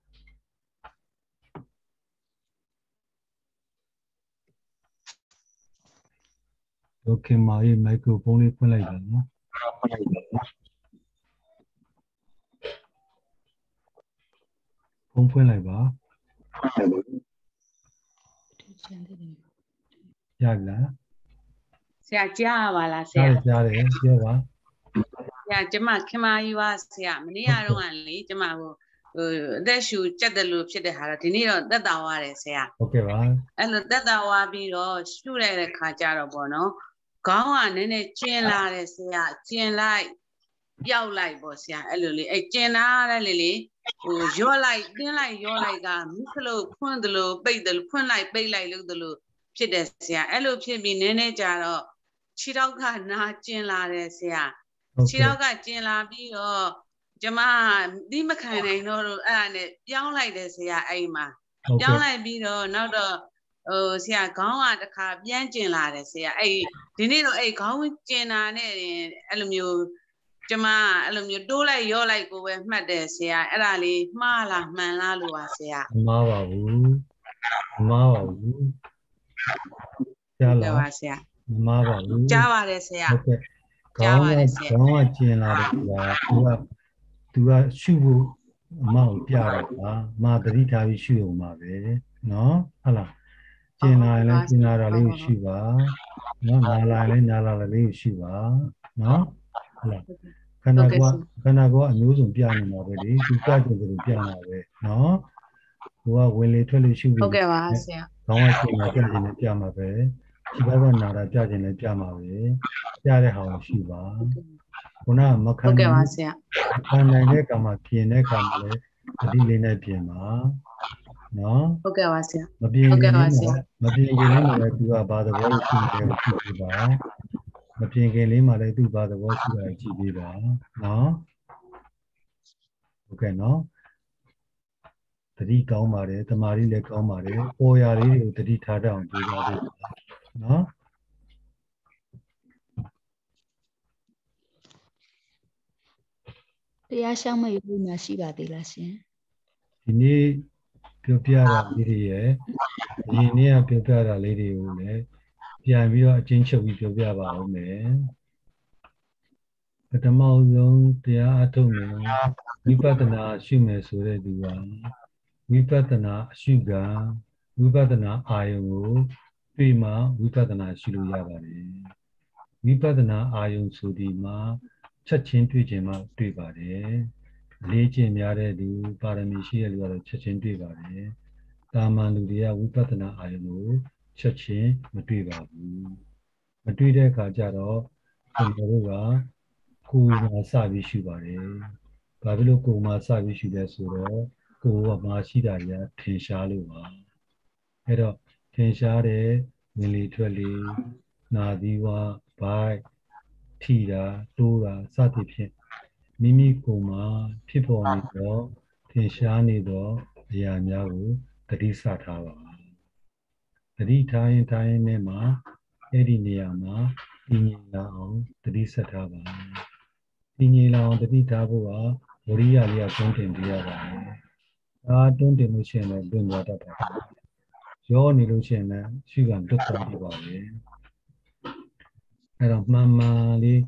Okay, my microphone like that. Phone like that. Yagla. Java, Java. Yeah, Jama Kema, you asked many are only Jama. There should chat the loop, chat the Haratini, that hour is here. Okay, right. And that hour be all shoot at a Kajaro Bono. Go on in a chain line, chain light, yow like Bossia, a lily, a chain a lily. You're like, then like you're like a Mikolo, point the loop, bait the point like bay like look the loop. Chidesia, a loop should be Nene Jaro. Chiroka not chain line. Chiroka Jilla be or Jama Dimakan, no, and young like this, yeah, Aima. Young like be or not the oh, see, I go at the car, Yanchin Lades, yeah, a dinero a going Jena, Alumu, Jama, Alumu, do like your like go with Mades, yeah, Elali, Mala, Manalua, yeah. Mawa, Mawa, Java, Mawa, Java, yeah. Java, Java, Java, to a shoe mount, Yara, Madrita, shoe, Mabe, no, Allah. Jena, Jena, Shiva, no, Nala, Nala, Shiva, no, Allah. Can I go, can I go and use a piano already? To start with the piano, no? Well, will literally shoot. Okay, how much in a piano? She never not a judge in a piano. Yare how Shiva. Una Makana, Makana, Kama, Piene, Kama, a dealing piano. No? Okay, was here. Okay, was here. Nothing like you about the world to Shiva. Nothing like you about the world to Shiva. No? Okay, no? Three Kaumare, the Marile Kaumare, Oyari, the Rita down to the no? The Ashama Nasiba de la Sien. You need Piara lady, you need a Piara lady, Piamio, a change of Piava, man. But the Mauzon, the Atome, we patana, Shumes already one. We patana, sugar, we patana, Io, Prima, we patana, Shiluyavare. We patana, Ion Sudima, Chachin Twijima, Twibare, Legion Yare, Paramishia, Chachin Twibare, တာမန်လူတွေကဝိပဿနာအာရုံကိုချက်ချင်းမတွေ့ပါဘူးမတွေ့တဲ့အခါကျတော့ကျွန်တော်တို့ကကိုယ်မှာစပြီးရှုပါတယ်ဘာဖြစ်လို့ကိုယ်မှာစပြီးရှုလဲဆိုတော့ကိုယ်ကမှာရှိတာတွေကထင်ရှားလို့ပါအဲ့တော့ထင်ရှားတဲ့ဝင်လေထွက်လေနာသီးဝါဘိုက်ထိတာတိုးတာစသဖြင့်မိမိကိုယ်မှာဖြစ်ပေါ်နေတော့ထင်ရှားနေတော့အရာများကိုသတိဆထားပါသတိထားရင်ထားရင်နဲ့မှာအဲ့ဒီနေရာမှာတည်ငြိမ်လာအောင်သတိဆက်ထားပါတည်ငြိမ်လာအောင်သတိထားဖို့ကဝိရိယလေးကတွန်းတင်ပြရပါတယ်ဒါတွန်းတင်လို့ရှိရင်လည်းတွန်းသွားတတ်ပါတယ်ရောနေလို့ရှိရင်လည်းရှိကံတွတ်သွားပြီပါပဲအဲ့တော့မှန်မှန်လေး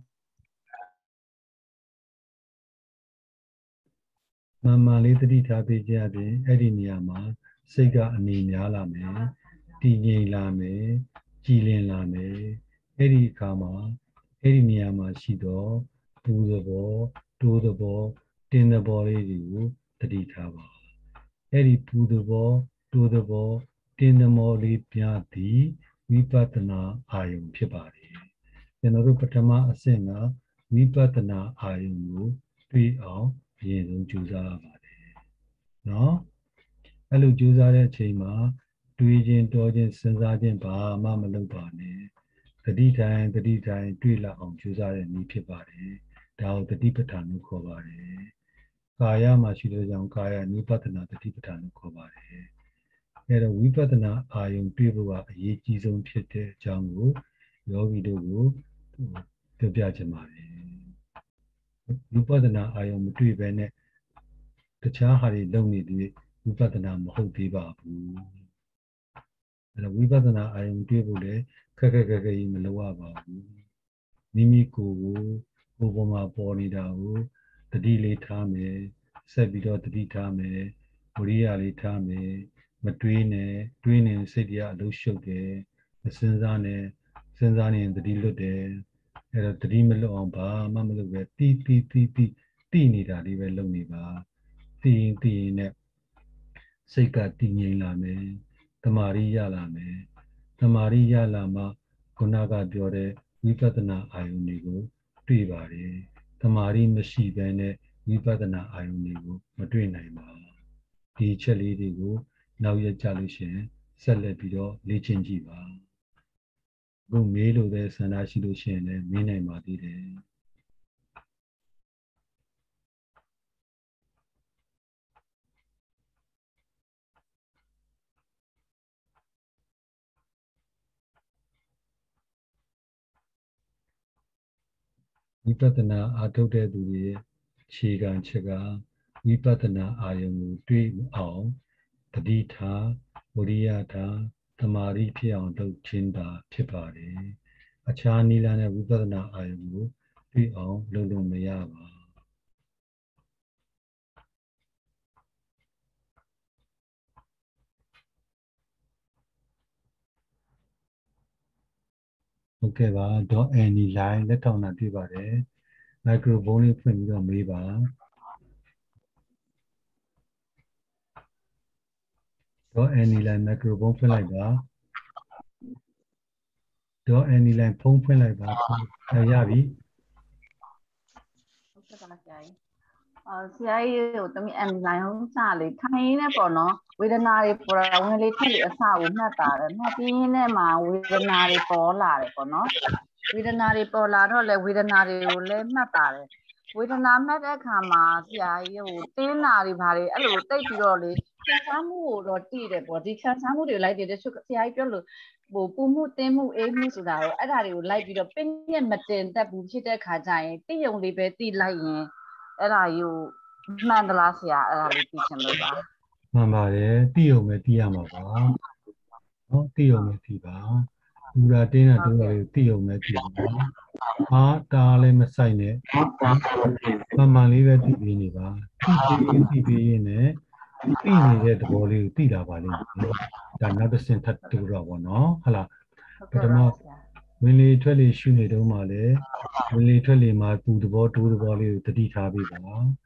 မှန်မှန်လေးသတိထားပေးကြရင်အဲ့ဒီနေရာမှာစိတ်ကအနေများလာမယ်တည်ငြိမ်လာမယ်ကြည်လင်လာမယ်အဲ့ဒီအခါမှာအဲ့ဒီနေရာမှာရှိတော့ပူသဘောတိုးသဘောတင်းသဘောလေးတွေကိုသတိထားပါအဲ့ဒီပူသဘောတိုးသဘောတင်းသဘောလေးပြသည်ဝိပဿနာအာယုံဖြစ်ပါတယ်ကျွန်တော်တို့ပထမအဆင့်ကဝိပဿနာအာယုံကိုတွေ့အောင်အရင်ဆုံးကြိုးစားရပါတယ်နော်အဲ့လိုကြိုးစားတဲ့အချိန်မှာတွေးခြင်းတောခြင်းစဉ်းစားခြင်းဘာမှမလုပ်ပါနဲ့တတိတိုင်းတတိတိုင်းတွေ့လာအောင်ကြိုးစားတဲ့နည်းဖြစ်ပါတယ်ဒါကိုတတိပဋ္ဌာန်လို့ခေါ်ပါတယ်ကာယမှာရှိတဲ့ကြောင့်ကာယ နုပတ္တနာတတိပဋ္ဌာန်လို့ခေါ်ပါတယ်အဲ့တော့ဝိပဿနာအာယုံတွေ့ဖို့ကအရေးကြီးဆုံးဖြစ်တဲ့အကြောင်းကိုယောဂီတို့ကိုပြောပြချင်ပါတယ်ဝိပဿနာအာယုံမတွေ့ဘဲနဲ့တခြားဟာတွေလုပ်နေပြီးဝိပဿနာမဟုတ်သေးပါဘူးအဲ့တော့ဝိပဿနာအာယုံတွေ့ဖို့လည်းခက်ခက်ခက်ခက်ကြီးမလုပ်ရပါဘူးမိမိကိုယ်ကိုကိုယ်ပေါ်မှာပေါ်နေတာကိုတတိလေးထားမယ်ဆက်ပြီးတော့တတိထားမယ်ဝိရိယလေးထားမယ်မတွေးနဲ့တွေးနေစိတ်တွေကအလုံးရှုပ်တယ်မစင်စားနဲ့စဉ်းစားနေရင်တတိလွတ်တယ်အဲ့တော့တတိမလွတ်အောင်ဘာမှမလုပ်ပဲတီးတီးတီးတီးတီးနေတာလေးပဲလုပ်နေပါတီးရင်တီးရင်နဲ့စိတ်ကတည်ငြိမ်လာမယ်တမာရီရလာမယ်တမာရီရလာမှခုနကပြောတဲ့ဝိပဿနာအာယုန်တွေကိုတွေ့ပါတယ်တမာရီမရှိဘဲနဲ့ဝိပဿနာအာယုန်တွေကိုမတွေ့နိုင်ပါဒီချက်လေးတွေကိုနောက်ရကြလို့ရှိရင်ဆက်လက်ပြီးတော့လေ့ကျင့်ကြည့်ပါအခုမေးလို့တဲ့ဆန္ဒရှိလို့ရှိရင်လည်းမေးနိုင်ပါသေးတယ်ဝိပဿနာအားထုတ်တဲ့သူတွေရဲ့ခြေခံချက်ကဝိပဿနာအာယုံကိုတွေ့အောင်တတိထားဝိရိယထားသမာဓိဖြစ်အောင်လုပ်ခြင်းသာဖြစ်ပါတယ်အခြားနည်းလမ်းနဲ့ဝိပဿနာအာယုံကိုတွေ့အောင်လုပ်လို့မရပါဟုတ်ကဲ့ပါဒေါ်အန်နီလိုင်းလက်ထောက်နာပြပါတယ်မိုက်ခရိုဖုန်းလေးဖွင့်ပြီးတော့မေးပါဒေါ်အန်နီလိုင်းမိုက်ခရိုဖုန်းဖွင့်လိုက်ပါဒေါ်အန်နီလိုင်းဖုန်းဖွင့်လိုက်ပါရပြီဟုတ်ကဲ့ပါဆရာကြီးအော်ဆရာကြီးကိုတမီးအန်နီလိုင်းဟုတ်စလေထိုင်နေပေါ့နော်ဝေဒနာတွေပေါ်တာဝင်လေထက်လေအစကိုမှတ်တာတယ်မှတ်ပြီးရင်းနဲ့မှဝေဒနာတွေပေါ်လာတယ်ပေါ့နော်ဝေဒနာတွေပေါ်လာတော့လေဝေဒနာတွေကိုလည်းမှတ်တာတယ်ဝေဒနာမှတ်တဲ့အခါမှာဆရာကြီးဟိုတင်းနာတွေဘာတွေအဲ့လိုတိတ်ပြီးတော့လေခံစားမှုကိုတော့တည်တယ်ပေါ့ဒီခံစားမှုတွေလိုက်တယ်ဆရာကြီးပြောလို့ဟိုပူမှုတင်းမှုအေးမှုဆိုတာတော့အဲ့ဒါတွေကိုလိုက်ပြီးတော့ပင်းညက်မတင်တတ်ဘူးဖြစ်တဲ့ခါကျရင်တိယုံလေးပဲတိလိုက်ရင်အဲ့ဒါကြီးကိုမှန်သလားဆရာအဲ့ဒါလေးသိချင်လို့ပါမှန်ပါတယ်တိယုံပဲတိရမှာပါနော်တိယုံပဲတိပါဘူရာတင်းတာတို့လည်းတိယုံပဲတိပါဟာတာလည်းမဆိုင်နဲ့မှန်မှန်လေးပဲတိပြီးနေပါတိပြီးတိပြီးရင်းနဲ့တိနေတဲ့သဘောလေးကိုတိလာပါလိမ့်မယ်ဒါနောက်တစ်ဆင့်ထပ်တူတော့ဗောနော်ဟုတ်လားပထမဝင်လေထွက်လေရှုနေတော့မှလည်းဝင်လေထွက်လေမှာပူသဘောတိုးသဘောလေးကိုတတိထားပြီးပါ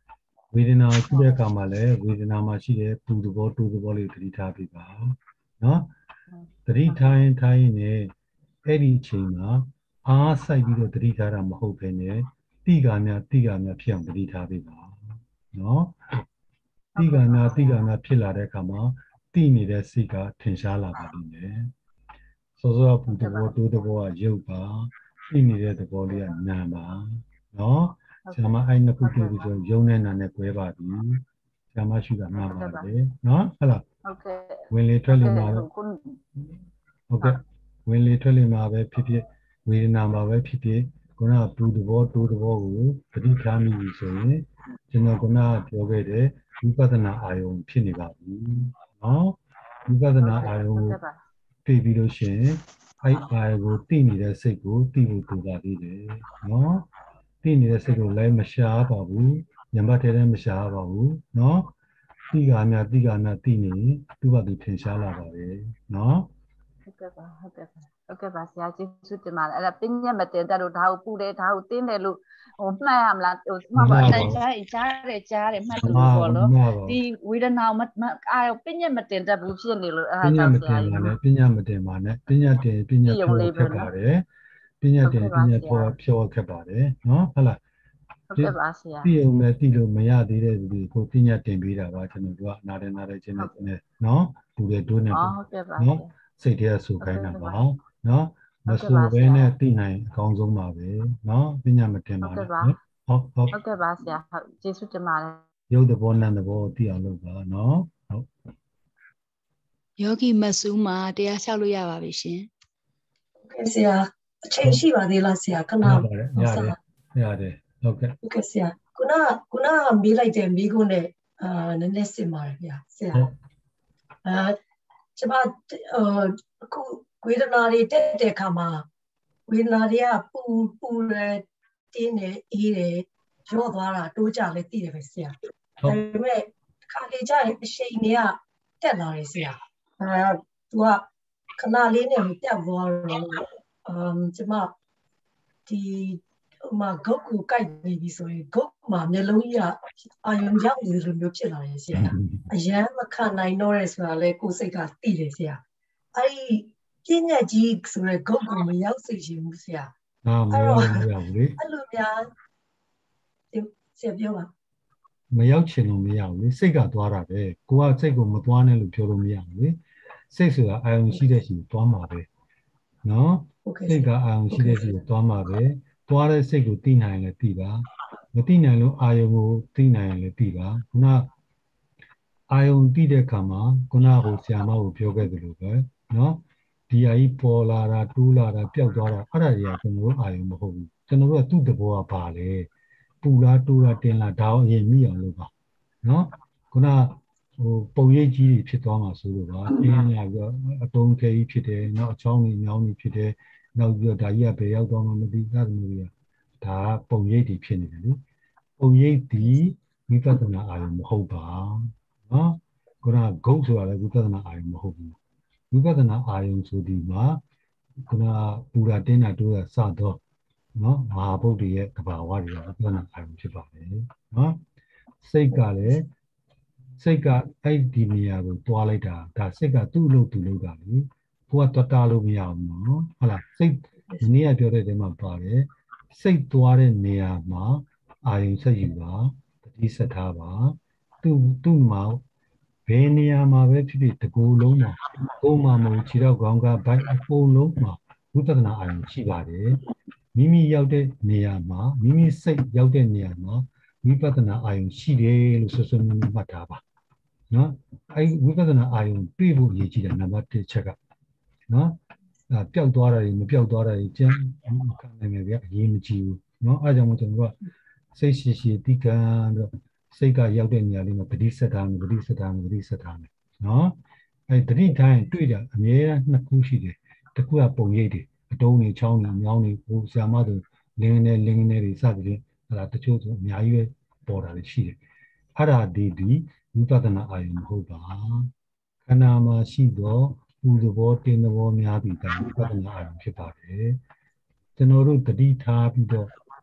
ဝေဒနာရှိတဲ့အခါမှာလည်းဝေဒနာမှာရှိတဲ့ပူသဘောတိုးသဘောလေးသတိထားပြီးပါနော်သတိထားရင်ထားရင်လည်းအဲ့ဒီအချိန်မှာအားစိုက်ပြီးတော့သတိထားတာမဟုတ်ဘဲနဲ့တိကာများတိကာများဖြစ်အောင်သတိထားပြီးပါနော်တိကာများတိကာများဖြစ်လာတဲ့အခါမှာတိနေတဲ့စိတ်ကထင်ရှားလာပါလိမ့်မယ်စောစောပူသဘောတိုးသဘောကရုပ်ပါတိနေတဲ့သဘောလေးကနာမ်ပါနော်ဆရာမအဲ့နှစ်ခုတွေ့ပြီးဆိုရုံနဲ့နာနဲ့꿰ပါပြီဆရာမရှိတာမှားပါတယ်နော်ဟုတ်လားဟုတ်ကဲ့ဝင်လေထွက်လေမှာဟုတ်ကဲ့ဝင်လေထွက်လေမှာပဲဖြစ်ဖြစ်ဝေဒနာမှာပဲဖြစ်ဖြစ်ခုနကပူသဘောတိုးသဘောကိုသတိထားမိပြီဆိုရင်ကျွန်တော်ခုနကပြောခဲ့တဲ့ဝိပဿနာအာယုံဖြစ်နေပါပြီနော်ဝိပဿနာအာယုံကိုတွေ့ပြီးလို့ရှိရင်အဲ့အာယုံကိုသိနေတဲ့စိတ်ကိုသိဖို့တူပါသေးတယ်နော်သိနေတဲ့စိတ်ကိုလည်းမရှားပါဘူးညံပတ်ထဲလည်းမရှားပါဘူးနော်သိကာများသိကာများသိနေသူ့ဘာသူထင်ရှားလာပါတယ်နော်ဟုတ်ကဲ့ပါဟုတ်ကဲ့ပါဟုတ်ကဲ့ပါဆရာကျေးဇူးတင်ပါတယ်အဲ့ဒါပညာမတင်တဲ့လို့ဒါကိုပူတယ်ဒါကိုတင်းတယ်လို့ဟိုမှတ်ရမလားဟိုမှတ်ပါအဲ့ကြားကြားတယ်ကြားတယ်မှတ်တယ်လို့ပေါ့နော်ဒီဝေဒနာမအာပညာမတင်တတ်ဘူးဖြစ်နေလို့အဲ့ဒါကြောင့်ဆရာကြီးပညာမတင်ပါနဲ့ပညာတင်ပညာဖြောခက်ပါတယ်ပညာတင်ပညာဖြောဖြောခက်ပါတယ်နော်ဟုတ်လားဟုတ်ကဲ့ပါဆရာသိအောင်လည်းသိလို့မရသေးတဲ့လူတွေကိုပညာတင်ပေးတာပါကျွန်တော်တို့ကနားတယ်နားတယ်ချင်းနဲ့နော်ပူတယ်တိုးနေဟုတ်ကဲ့ပါနော်စိတ်ထဲဆူခိုင်းတာပါနော်မဆူဘဲနဲ့သိနိုင်အကောင်းဆုံးပါပဲနော်ပညာမတင်ပါနဲ့ဟုတ်ဟုတ်ဟုတ်ကဲ့ပါဆရာဟုတ်ကျေးဇူးတင်ပါတယ်ရုပ်သဘောနာမ်သဘောသိအောင်လုပ်ပါနော်ဟုတ်ယောဂီမဆူမှာတရားလျှောက်လို့ရပါပြီရှင်ကဲဆရာအချိန်ရှိပါသေးလားဆရာခဏရတယ်ရတယ်ဟုတ်ကဲ့ဟုတ်ကဲ့ဆရာခုနခုနမေးလိုက်တဲ့မိကုန်းနဲ့အာနည်းနည်းစင်ပါတယ်ဗျာဆရာအာကျွန်မအခုဝေဒနာတွေတက်တဲ့အခါမှာဝေဒနာတွေကပူပူတယ်တင်းတယ်အေးတယ်ရော့သွားတာတိုးကြလဲသိတယ်ပဲဆရာဒါပေမဲ့ခါလေးကြရင်အရှိန်တွေကတက်လာတယ်ဆရာအာသူကခဏလေးနဲ့မတက်သွားတော့အမ်ကျွန်မဒီဟိုမှာဂုတ်ကိုကြိုက်နေပြီဆိုရင်ဂုတ်မှာမျက်လုံးကြီးအာယုံရောက်နေလိုမျိုးဖြစ်လာတယ်ဆရာအရန်မခံနိုင်တော့ရဲဆိုတာလဲကိုယ်စိတ်ကသိတယ်ဆရာအဲ့ဒီပြည့်ညက်ကြီးဆိုရဲဂုတ်ကိုမရောက်စေချင်ဘူးဆရာဟာမရောက်မရောက်လေအဲ့လိုများဆရာပြောပါမရောက်ချင်လို့မရဘူးလေစိတ်ကသွားတာပဲကိုကစိတ်ကိုမသွားနဲ့လို့ပြောလို့မရဘူးလေစိတ်ဆိုတာအာယုံရှိတဲ့စီကိုသွားမှာပဲနော်စိတ်ကအာယုံရှိတဲ့စီကိုသွားမှာပဲသွားတဲ့စိတ်ကိုသိနိုင်ရင်လည်းသိပါမသိနိုင်လို့အာယုံကိုသိနိုင်ရင်လည်းသိပါခုနအာယုံသိတဲ့အခါမှာခုနကဆရာမကိုပြောခဲ့သလိုပဲနော်ဒီအကြီးပေါ်လာတာတိုးလာတာပျောက်သွားတာအဲ့ဒါတွေကကျွန်တော်တို့အာယုံမဟုတ်ဘူးကျွန်တော်တို့ကသူ့တဘောကပါလေပူလားတိုးလားတင်းလားဒါအောင်ရင်မိအောင်လုပ်ပါနော်ခုနဟိုပုံရိပ်ကြီးတွေဖြစ်သွားမှာဆိုလို့ပါတင်းလာပြီးတော့အတုံးခဲကြီးဖြစ်တယ်နောက်အချောင်းကြီးညောင်းကြီးဖြစ်တယ်နောက်ပြီးတော့ဒါကြီးကဘယ်ရောက်သွားမှမသိတာမျိုးတွေကဒါပုံရိပ်တွေဖြစ်နေတယ်လေပုံရိပ်ဒီဝိပဿနာအာယုံမဟုတ်ပါနော်ခုနဂုတ်ဆိုတာလည်းဝိပဿနာအာယုံမဟုတ်ဘူးဝိပဿနာအာယုံဆိုဒီမှာခုနပူတာတင်းတာတိုးတာစတော့နော်မဟာဗုဒ္ဓရဲ့တဘာဝတွေကဝိပဿနာအာယုံဖြစ်ပါတယ်နော်စိတ်ကလည်းစိတ်ကအဲ့ဒီနေရာကိုတွားလိုက်တာဒါစိတ်ကသူ့အလုပ်သူ့လုပ်တာလေကိုကတွတ်တာလို့မရဘူးနော်ဟုတ်လားစိတ်ဒီနေ့ကပြောတဲ့တဲမှာပါတယ်စိတ်သွားတဲ့နေရာမှာအာယုံဆက်ယူပါတတိဆက်ထားပါသူ့သူ့မှာဘယ်နေရာမှာပဲဖြစ်ဖြစ်တကူလုံးမှာကိုယ်မှာမဟုတ်ခြေတော့ခေါင်းကဘိုက်အကုန်လုံးမှာဝိပဿနာအာယုံရှိပါတယ်မိမိရောက်တဲ့နေရာမှာမိမိစိတ်ရောက်တဲ့နေရာမှာဝိပဿနာအာယုံရှိတယ်လို့ဆွဆွမြင်မှတ်ထားပါနော်အဲဝိပဿနာအာယုံတွေ့ဖို့ရည်ကြည်တဲ့နံပါတ်တစ်ချက်ကနော်အဲပျောက်သွားတာတွေမပျောက်သွားတာတွေကျန်ခံနိုင်မယ်ဗျအရေးမကြီးဘူးနော်အဲကြောင့်မို့ကျွန်တော်ကစိတ်ရှိရှိတိကံတော့စိတ်ကရောက်တဲ့နေရာလေးမှာပဋိစ္စထားမယ်ပဋိစ္စထားမယ်ပဋိစ္စထားမယ်နော်အဲတတိတိုင်းတွေ့တာအများအားနှစ်ခုရှိတယ်တစ်ခုကပုံရိပ်တွေအတုံးတွေချောင်းတွေညောင်းတွေဟိုဆရာမတို့လင်းနေလင်းနေတွေစသဖြင့်အဲဒါတချို့ဆိုအများကြီးပဲပေါ်တာတွေရှိတယ်အဲ့ဒါဒီဒီဝိပဿနာအာယုံမဟုတ်ပါခန္ဓာမှာရှိတော့ပူသဘောတင်းသဘောများပြီးတိုင်းဝိပဿနာအာယုံဖြစ်ပါတယ်ကျွန်တော်တို့တတိထားပြီးတော့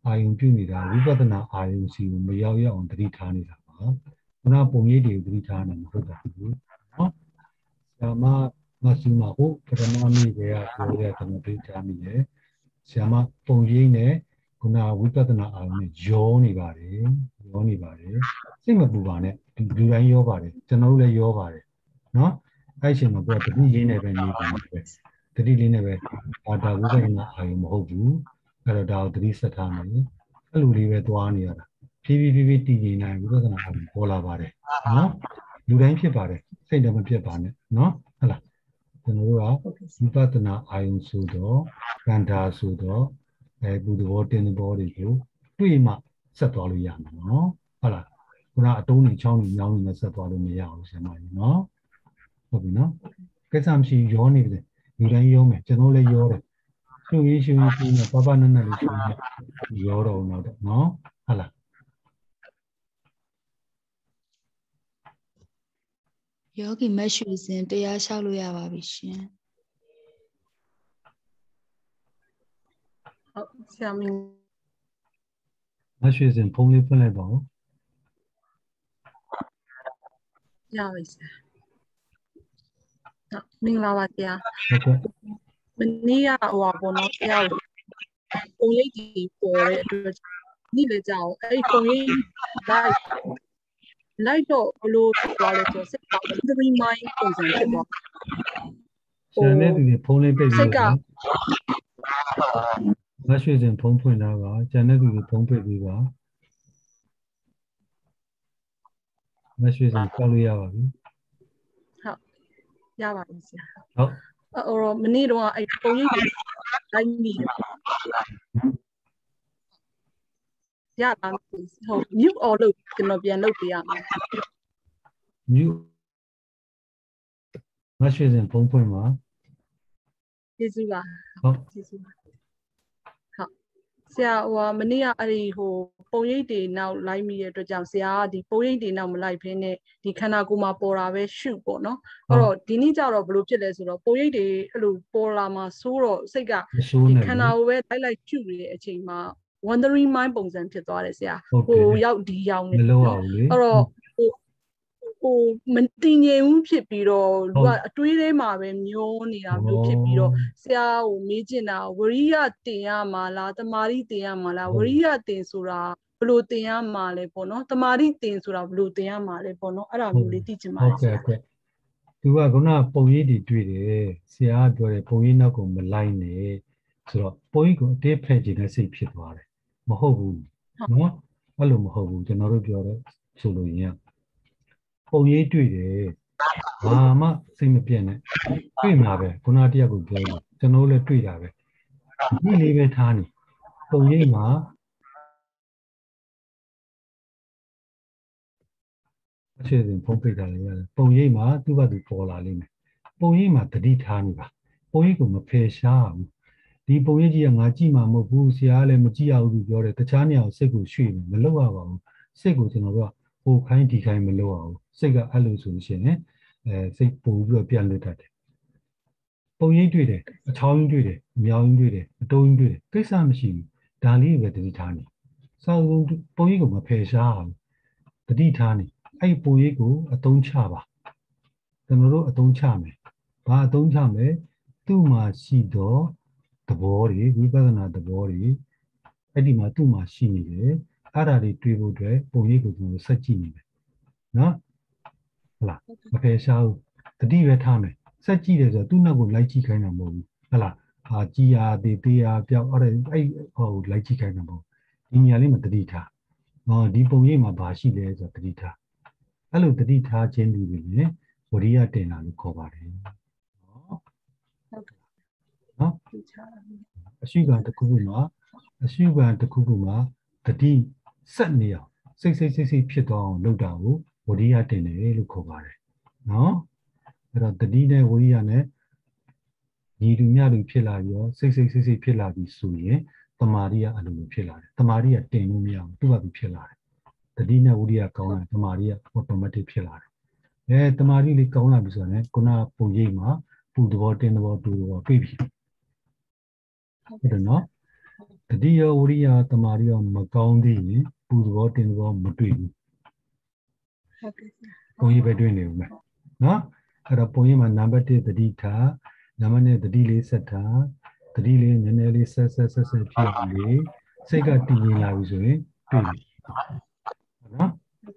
အာယုံပြုနေတာဝိပဿနာအာယုံစီကိုမရောက်ရအောင်သတိထားနေတာပါခုနပုံရိပ်တွေကိုသတိထားနေမှာဟုတ်တာဘူးနော်ဆရာမမဆီမဟုတ်ပထမနေ့ကပြောရတဲ့သတိထားမိတယ်ဆရာမပုံရိပ်နဲ့ခုနဝိပဿနာအာယုံနဲ့ရောနေပါတယ်ရောနေပါတယ်စိတ်မပူပါနဲ့လူတိုင်းရောပါတယ်ကျွန်တော်တို့လည်းရောပါတယ်နော်အဲ့ချိန်မှာကိုယ်တတိရင်းနဲ့ပဲနေတယ်ပဲတတိလေးနဲ့ပဲအာတာဝိပဿနာအာယုံမဟုတ်ဘူးအဲ့တော့ဒါကိုတတိဆက်ထားမယ်အဲ့လိုလေးပဲသွားနေရတာဖြည်းဖြည်းဖြည်းဖြည်းတည်ငြိမ်နိုင်ဝိပဿနာအာယုံပေါ်လာပါတယ်နော်လူတိုင်းဖြစ်ပါတယ်စိတ်တော့မဖြစ်ပါနဲ့နော်ဟုတ်လားကျွန်တော်တို့ကဝိပဿနာအာယုံဆိုတော့ကန္တာဆိုတော့အဲဘူသဘောတင်သဘောတွေကိုတွေ့မှဆက်သွားလို့ရမှာနော်ဟုတ်လားခုနအတုံးနေချောင်းနေညောင်းနေနဲ့ဆက်သွားလို့မရဘူးဆရာမကြီးနော်ဟုတ်ပြီနော်ကိစ္စမရှိရောနေတယ်လူတိုင်းရောမယ်ကျွန်တော်လည်းရောတယ်ရှုရေးရှုရေးရှုနေပပနနလေးရှုနေရောတော့တော့နော်ဟုတ်လားယောဂီမရွှေစင်တရားလျှောက်လို့ရပါပြီရှင်ဟုတ်ဆရာမင်းမရွှေစင်ဖုန်းလေးဖွင့်လိုက်ပါဦးရပါဆရာမင်္ဂလာပါဆရာမနေ့ကဟိုပါဘောနော်ဆရာပုံရိပ်ကြီးပေါ်တဲ့အတွက်နေ့လေကြောင်အဲ့ဒီပုံရိပ်လိုက်လိုက်တော့ဘလို့ပြောလဲဆိုစိတ်က three mind ပုံစံဖြစ်သွားဆရာနဲ့ဒီဖုန်းလေးပိတ်ပြီးစိတ်ကမရွှေစင်ဖုန်းဖွင့်တာပါကျန်တဲ့သူတွေဖုန်းပိတ်ပြီးပါမရွှေစင်ကောက်လို့ရပါပြီဟုတ်ရပါပြီဆရာဟုတ်အော်မနေ့တော့အဲ့ပုံရိပ်ကြီးလိုက်မိရပါဟုတ် mute all လို့ကျွန်တော်ပြန်လုပ်ပေးရမယ် mute မရွှေစင်ဖုန်းဖွင့်ပါကျေးဇူးပါဟုတ်ကျေးဇူးပါဟုတ်ဆရာဟိုမနေ့ကအဲ့ဒီဟိုပုံရိပ်တွေနောက်လိုက်မိတဲ့အတွက်ကြောင့်ဆရာကဒီပုံရိပ်တွေနောက်မလိုက်ဖ ೇನೆ ဒီခန္ဓာကိုယ်မှာပေါ်တာပဲရှုပေါ့နော်အဲ့တော့ဒီနေ့ကျတော့ဘယ်လိုဖြစ်လဲဆိုတော့ပုံရိပ်တွေအဲ့လိုပေါ်လာမှာစိုးတော့စိတ်ကဒီခန္ဓာကိုယ်ပဲလိုက်လိုက်ရှုနေတဲ့အချိန်မှာwandering mind ပုံစံဖြစ်သွားတယ်ဆရာဟိုရောက်ဒီရောက်နေမလို့အောင်လေအဲ့တော့ဟိုဟိုမတင်ငြိမ်ဘူးဖြစ်ပြီးတော့လူကအတွေးထဲမှာပဲမျောနေတာမျိုးဖြစ်ပြီးတော့ဆရာကိုမေးချင်တာဝရိယတင်ရမှာလားတမာတိတင်ရမှာလားဝရိယတင်ဆိုတာဘယ်လိုတင်ရမှာလဲပေါ့နော်တမာတိတင်ဆိုတာဘယ်လိုတင်ရမှာလဲပေါ့နော်အဲ့ဒါမျိုးလေးသိချင်ပါတယ်ဆရာဟုတ်ကဲ့သူကခုနပုံရိပ်တွေတွေ့တယ်ဆရာကပြောတယ်ပုံရိပ်နောက်ကမလိုက်နဲ့ဆိုတော့ပုံရိပ်ကိုအသေးဖက်ခြင်းနဲ့စိတ်ဖြစ်သွားတယ်မဟုတ်ဘူးနော်အဲ့လိုမဟုတ်ဘူးကျွန်တော်တို့ပြောတယ်ဆိုလို့ရင်ပုံရိပ်တွေ့တယ်ဘာမှစိတ်မပြတ်နဲ့တွေ့မှာပဲခုနတယောက်ကိုပြောတယ်ကျွန်တော်လည်းတွေ့တာပဲဒီလေးပဲထားနေပုံရိပ်မှာအချက်စဉ်ဖုံးပိတ်တာလည်းရတယ်ပုံရိပ်မှာသူ့ဘာသူပေါ်လာလိမ့်မယ်ပုံရိပ်မှာတတိထားနေပါပုံရိပ်ကိုမဖယ်ရှားဘူးဒီပုံရိပ်ကြီးကငါကြည့်မှာမဟုတ်ဘူးဆရာကလည်းမကြည့်ရဘူးပြောတယ်တခြားနေရာကိုစိတ်ကိုရွှေ့နေမလုပ်ရပါဘူးစိတ်ကိုကျွန်တော်တို့ကဟိုခိုင်းဒီခိုင်းမလုပ်ရဘူးစိတ်ကအဲ့လိုဆိုရှင်အဲစိတ်ပို့ပြီးတော့ပြန်လွတ်တတ်တယ်ပုံရိပ်တွေ့တယ်အချောင်းကြီးတွေ့တယ်အမြောင်းကြီးတွေ့တယ်အတုံးကြီးတွေ့တယ်ကိစ္စမရှိဘူးဒါလေးပဲတတိထားနေစောင်းပုံရိပ်ကိုမဖယ်ရှားဘူးတတိထားနေအဲ့ပုံရိပ်ကိုအသုံးချပါကျွန်တော်တို့အသုံးချမယ်ဘာအသုံးချမလဲသူ့မှာရှိတော့သဘောတွေဝိပဿနာသဘောတွေအဲ့ဒီမှာသူ့မှာရှိနေတယ်အဲ့ဒါတွေတွေ့ဖို့အတွက်ပုံရိပ်ကိုကျွန်တော်ဆက်ကြည့်နေတယ်နော်ဟုတ်လားမဖယ်ရှားဘူးတတိပဲထားမယ်ဆက်ကြည့်တယ်ဆိုတော့သူ့နောက်ကိုလိုက်ကြည့်ခိုင်းတာမဟုတ်ဘူးဟုတ်လားအာကြည်ရသေးသေးရပြောက်အဲ့ဒါအဲ့ဟိုလိုက်ကြည့်ခိုင်းတာမဟုတ်ဒီနေရာလေးမှာတတိထားဟောဒီပုံရိပ်မှာဘာရှိလဲဆိုတော့တတိထားအဲ့လိုတတိထားခြင်းလူတွေလည်းဝရိယတင်တာလို့ခေါ်ပါတယ်နော်နော်အရှိကံတစ်ခုခုမှာအရှိကံတစ်ခုခုမှာတတိဆက်နေအောင်စိတ်စိတ်စိတ်စိတ်ဖြစ်သွားအောင်လုပ်တာကိုဝရိယတင်တယ်လို့ခေါ်ပါတယ်နော်အဲ့တော့တတိနဲ့ဝရိယနဲ့ညီတူမျှတူဖြစ်လာပြီးတော့စိတ်စိတ်စိတ်စိတ်ဖြစ်လာပြီးဆိုရင်တမာရီကအလိုလိုဖြစ်လာတယ်တမာရီကတင်လို့မရဘူးသူ့ဘာသူဖြစ်လာတယ်တတိနဲ့ဝရိယကောင်းလာတမာရီက automatic ဖြစ်လာတယ်အဲတမာရီလေးကောင်းလာပြီဆိုတော့ခုနပုံရိပ်မှာပူသဘောတင်းသဘောတူသဘောတွေ့ပြီဟုတ်တယ်နော်တတိယဝရိယတမာရီရောမကောင်းသေးရင်ပူသဘောတင်သဘောမတွေ့ဘူးဟုတ်ကဲ့ဘုန်းကြီးပဲတွေ့နေဦးမယ်နော်အဲ့တော့ဘုန်းကြီးမှာနံပါတ်oneတတိထားနံပါတ်twoတတိလေးဆက်ထားတတိလေးနည်းနည်းလေးဆက်ဆက်ဆက်ဆက်ဖြစ်အောင်လေစိတ်ကတည်ငြိမ်လာပြီဆိုရင်တွေ့ပြီနော်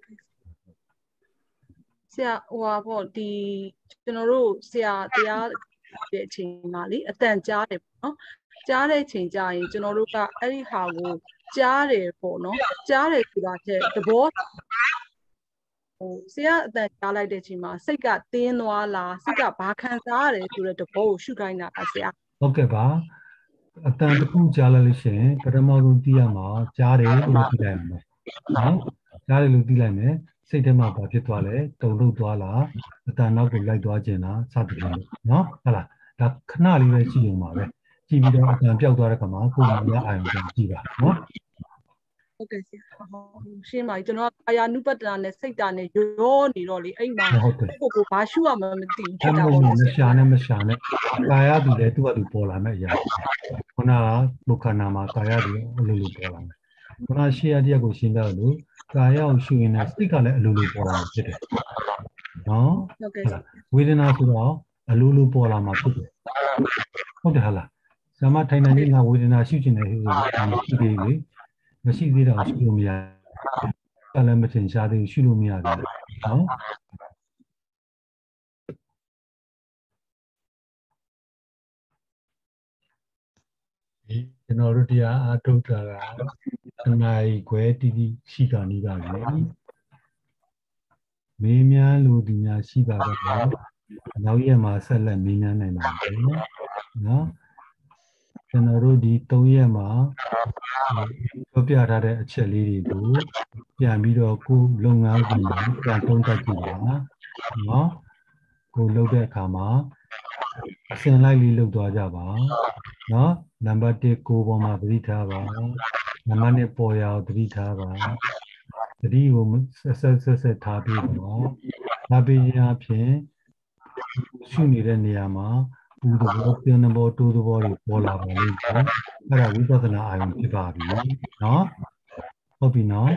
ဆရာဟိုပါပေါ့ဒီကျွန်တော်တို့ဆရာတရားတဲ့အချိန်မှာလေအတန်ကြားတယ်ပေါ့နော်ကြားတဲ့အချိန်ကြာရင်ကျွန်တော်တို့ကအဲ့ဒီဟာကိုကြားတယ်ပေါ့နော်ကြားတယ်ဆိုတာချက်သဘောဟိုဆရာအတန်ကြားလိုက်တဲ့အချိန်မှာစိတ်ကတင်းသွားလားစိတ်ကဘာခံစားရတယ်ဆိုတဲ့သဘောကိုရှုခိုင်းတာပါဆရာဟုတ်ကဲ့ပါအတန်တစ်ခုကြားလိုက်လို့ရှိရင်ပထမဆုံးသိရမှာကြားတယ်လို့သိလိုက်ရမယ်နော်ကြားတယ်လို့သိလိုက်မယ်စိတ်ထဲမှာဘာဖြစ်သွားလဲတုန်လှုပ်သွားလားအတန်နောက်ကိုလိုက်သွားခြင်းလားစသဖြင့်နော်ဟုတ်လားဒါခဏလေးပဲရှိအောင်ပါပဲကြည့်ပြီးတော့အတန်ပြောက်သွားတဲ့ခါမှာကိုယ်မရအာရုံကြည့်ပါနော်ဟုတ်ကဲ့ဆရာရှင်းပါပြီကျွန်တော်ကာယ ानु ပတ္တနာနဲ့စိတ်ဓာတ်နဲ့ရောနေတော့လေအဲ့မှာကိုကိုဘာရှုရမှမသိဘူးဖြစ်တာပေါ့မရှာနဲ့မရှာနဲ့ကာယတူလည်းသူ့ဘာသူပေါ်လာမဲ့အရာခုနကဒုက္ခနာမှာကာယတူအလိုလိုပေါ်လာမယ်ခုနရှေ့ရတဲ့ကိုရှင်းတော့လို့ကာယကိုရှုရင်လည်းစိတ်ကလည်းအလိုလိုပေါ်လာမှာဖြစ်တယ်နော်ဟုတ်ကဲ့ဝေဒနာဆိုတော့အလိုလိုပေါ်လာမှာဖြစ်တယ်ဟုတ်တယ်ဟာလားဇမထိုင်နေနေကဝေဒနာရှုချင်တယ်ဆိုတာမရှိသေးလေမရှိသေးတော့ရှုလို့မရကလည်းမထင်ရှားသေးဘူးရှုလို့မရသေးဘူးနော်ဒီကျွန်တော်တို့တရားအားထုတ်တာကတနာရီခွဲတီးတီးရှိတာနေပါလေမေးမြန်းလို့ဒီများရှိပါတော့နောက်ရက်မှာဆက်လက်မေးမြန်းနိုင်ပါမယ်နော်ကျွန်တော်တို့ဒီသုံးရက်မှာပြောပြထားတဲ့အချက်လေးတွေကိုပြန်ပြီးတော့ကိုယ်လုပ်ငန်းကိုပြန်သုံးသပ်ကြည့်ပါနော်ကိုယ်လုပ်တဲ့အခါမှာအစဉ်လိုက်လေးလုပ်သွားကြပါနော်နံပါတ်oneကိုပေါ်မှာသတိထားပါနံပါတ်twoပေါ်ရအောင်သတိထားပါသတိကိုဆက်ဆက်ဆက်ဆက်ထားပြီးတော့ထားပြီးရဖြင့်ရှုနေတဲ့နေရာမှာပူသဘောပြင်းသဘောတိုးသဘောတွေပေါ်လာပါလိမ့်မယ်အဲ့ဒါဝိပဿနာအာရုံဖြစ်ပါပြီနော်ဟုတ်ပြီနော်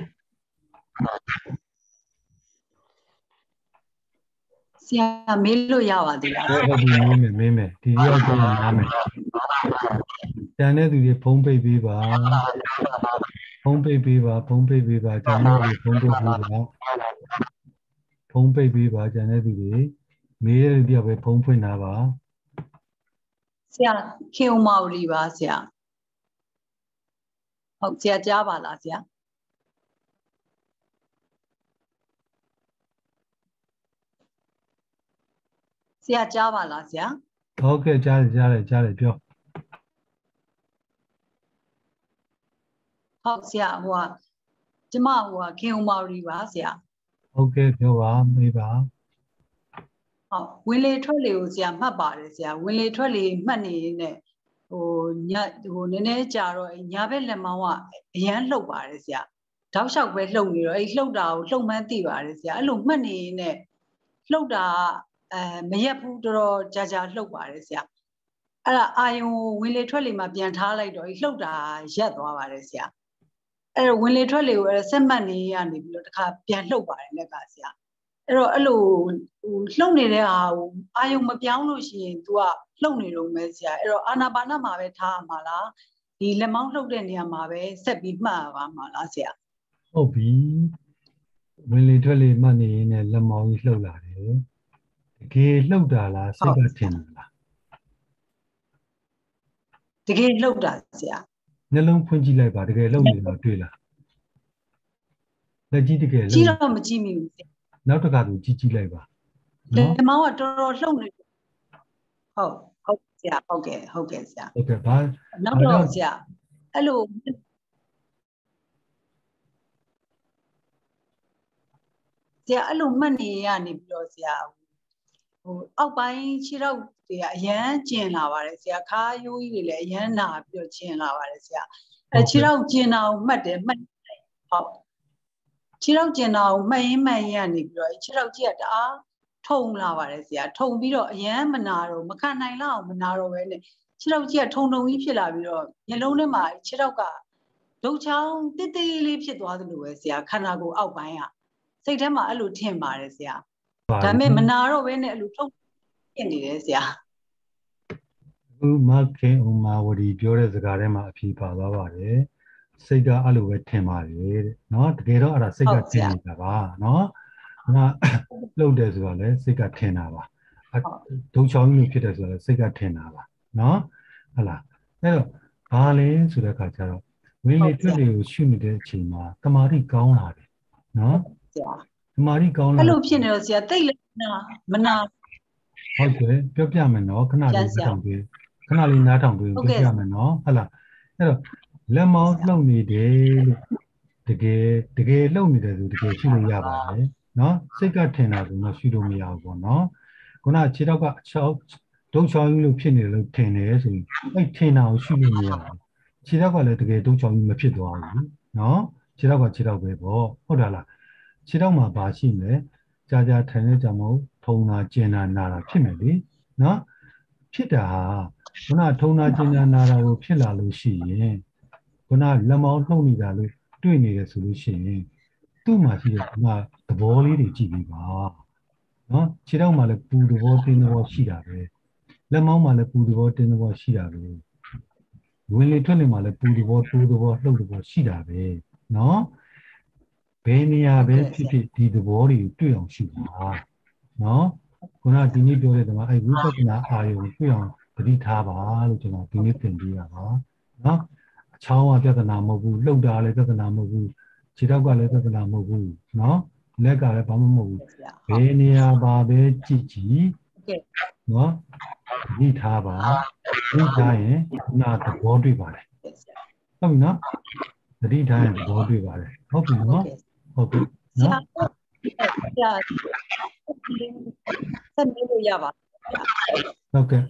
ဆရာမေးလို့ရပါသေးလားဟုတ်ပြီမေးမယ်မေးမယ်ဒီရောက်တော့နားမယ်တန်တဲ့သူတွေဖုံးပိတ်ပေးပါဖုံးပိတ်ပေးပါဖုံးပိတ်ပေးပါကျန်တဲ့သူဖုံးပိတ်ပေးပါဖုံးပိတ်ပေးပါကျန်တဲ့သူတွေမေးရတဲ့ပြောက်ပဲဖုံးဖွင့်တာပါဆရာခေုံမော်လီပါဆရာဟုတ်ဆရာကြားပါလားဆရာဆရာကြားပါလားဆရာဟုတ်ကဲ့ကြားတယ်ကြားတယ်ကြားတယ်ပြောဟုတ်ဆရာဟိုကကျမဟိုကခေုံမော်လီပါဆရာဟုတ်ကဲ့ပြောပါမေးပါဟုတ်ဝင်လေထွက်လေကိုဆရာမှတ်ပါတယ်ဆရာဝင်လေထွက်လေမှတ်နေနေဟိုညဟိုနည်းနည်းကြာတော့ညာဘက်လက်မောင်းကအရန်လှုပ်ပါတယ်ဆရာတောက်လျှောက်ပဲလှုပ်နေတော့အဲ့လှုပ်တာကိုလှုပ်မှန်းသိပါတယ်ဆရာအဲ့လိုမှတ်နေနေလှုပ်တာအဲမရက်ဘူးတော်တော်ကြာကြာလှုပ်ပါတယ်ဆရာအဲ့ဒါအာယုံဝင်လေထွက်လေမှာပြန်ထားလိုက်တော့အဲ့လှုပ်တာရက်သွားပါတယ်ဆရာအဲ့တော့ဝင်လေထွက်လေကိုအဲ့ဆက်မှတ်နေရနေပြီးတော့တခါပြန်လှုပ်ပါတယ်လက်ကဆရာအဲ့တော့အဲ့လိုဟိုလှုပ်နေတဲ့ဟာဟိုအာယုံမပြောင်းလို့ရှိရင် तू ကလှုပ်နေတော့မယ်ဆရာအဲ့တော့အာနာပါနမှာပဲထားရမှာလားဒီလက်မောင်းလှုပ်တဲ့နေရာမှာပဲဆက်ပြီးမှတ်ပါမှာလားဆရာဟုတ်ပြီဝင်လေထွက်လေမှတ်နေရင်လည်းလက်မောင်းကြီးလှုပ်လာတယ်တကယ်လှုပ်တာလားစိတ်ကထင်လားတကယ်လှုပ်တာဆရာနှလုံးဖွင့်ကြည့်လိုက်ပါတကယ်လှုပ်နေတာတွေ့လားလက်ကြီးတကယ်လှုပ်ကြည့်တော့မကြည့်မိဘူးဆရာနောက်တစ်ခါသူကြည့်ကြည့်လိုက်ပါနော်ဒီမောင်ကတော်တော်လှုပ်နေဟုတ်ဟုတ်ဆရာဟုတ်ကဲ့ဟုတ်ကဲ့ဆရာဟုတ်ကဲ့ဘာနောက်တော့ဆရာအဲ့လိုဆရာအဲ့လိုမှတ်နေရနေပြီးတော့ဆရာဟိုအောက်ပိုင်းခြေထောက်တွေကအရန်ကျင်လာပါတယ်ဆရာခါရိုးကြီးတွေလည်းအရန်နာပြီးတော့ကျင်လာပါတယ်ဆရာအဲခြေထောက်ကျင်တာကိုမှတ်တယ်မှတ်ဟုတ်ခြေထောက်ကျင်တာကိုမှတ်ရင်းမှတ်ရင်းကနေပြီးတော့ခြေထောက်ကြီးကတအားထုံလာပါတယ်ဆရာထုံပြီးတော့အရန်မနာတော့မခံနိုင်လောက်မနာတော့ပဲနဲ့ခြေထောက်ကြီးကထုံထုံကြီးဖြစ်လာပြီးတော့မျက်လုံးထဲမှာခြေထောက်ကဒုတ်ချောင်းတိတ်တိတ်လေးဖြစ်သွားသလိုပဲဆရာခန္ဓာကိုယ်အောက်ပိုင်းကစိတ်ထဲမှာအဲ့လိုထင်ပါတယ်ဆရာဒါပေမဲ့မနာတော့ဘဲနဲ့အဲ့လိုထုတ်ဖြစ်နေတယ်ဆရာအခုမခင်ဥမာဝတီပြောတဲ့စကားထဲမှာအဖြေပါသွားပါတယ်စိတ်ကအဲ့လိုပဲထင်ပါတယ်တဲ့နော်တကယ်တော့အဲ့ဒါစိတ်ကထင်နေတာပါနော်ငါလှုပ်တယ်ဆိုတော့လေစိတ်ကထင်တာပါဒုတ်ချောင်းကြီးဖြစ်တယ်ဆိုတော့စိတ်ကထင်တာပါနော်ဟုတ်လားအဲ့တော့ဘာလဲဆိုတဲ့အခါကျတော့ဝိလေထွက်လေကိုရှုနေတဲ့အချိန်မှာတမာတိကောင်းလာတယ်နော်ဆရာတမာတိကောင်းလာအဲ့လိုဖြစ်နေတော့ဆရာတိတ်လည်းမနာဟုတ်တယ်ပြောပြမယ်နော်ခဏလေးနားထောင်ပြီးခဏလေးနားထောင်ပြီးပြောပြမယ်နော်ဟုတ်လားအဲ့တော့လက်မောင်းလှုပ်နေတယ်လို့တကယ်တကယ်လှုပ်နေတယ်ဆိုတကယ်ရှုလို့ရပါတယ်နော်စိတ်ကထင်တာဆိုတော့ရှုလို့မရဘူးပေါ့နော်ခုနခြေထောက်ကအချောက်ဒုတ်ချောင်းကြီးလို့ဖြစ်နေတယ်လို့ထင်တယ်ဆိုရင်အဲ့ထင်တာကိုရှုလို့မရဘူးခြေထောက်ကလည်းတကယ်ဒုတ်ချောင်းကြီးမဖြစ်သွားဘူးနော်ခြေထောက်ကခြေထောက်ပဲပေါ့ဟုတ်တယ်လားခြေထောက်မှာဘာရှိမလဲကြာကြာထိုင်နေကြမဟုတ်ထုံတာကျင်တာနာတာဖြစ်မယ်လေနော်ဖြစ်တာခုနထုံတာကျင်တာနာတာကိုဖြစ်လာလို့ရှိရင်ခုနလက်မောင်းနှုတ်နေတာလို့တွေ့နေတယ်ဆိုလို့ရှိရင်သူ့မှာရှိတဲ့ခုနသဘောလေးတွေကြည့်ပြီးပါနော်ခြေထောက်မှာလည်းပူသဘောတင်းသဘောရှိတာပဲလက်မောင်းမှာလည်းပူသဘောတင်းသဘောရှိတာပဲဝင်လေထွက်လေမှာလည်းပူသဘောတိုးသဘောလှုပ်သဘောရှိတာပဲနော်ဘယ်နေရာပဲဖြစ်ဖြစ်ဒီသဘောတွေတွေ့အောင်ရှိပါနော်ခုနဒီနေ့ပြောတဲ့တမှာအဲဝိပဿနာအာယုံတွေ့အောင်သတိထားပါလို့ကျွန်တော်ဒီနေ့သင်ပေးရပါနော်အချောင်းကပြဿနာမဟုတ်ဘူးလှုပ်တာလည်းပြဿနာမဟုတ်ဘူးခြေထောက်ကလည်းပြဿနာမဟုတ်ဘူးနော်လက်ကလည်းဘာမှမဟုတ်ဘူးဘယ်နေရာပါပဲကြည့်ကြည့်နော်သတိထားပါသတိထားရင်ခုနသဘောတွေ့ပါတယ်ဟုတ်ပြီနော်သတိထားရင်သဘောတွေ့ပါတယ်ဟုတ်ပြီနော်ဟုတ်ပြီနော်ဆရာဆက်နေလို့ရပါဟုတ်ကဲ့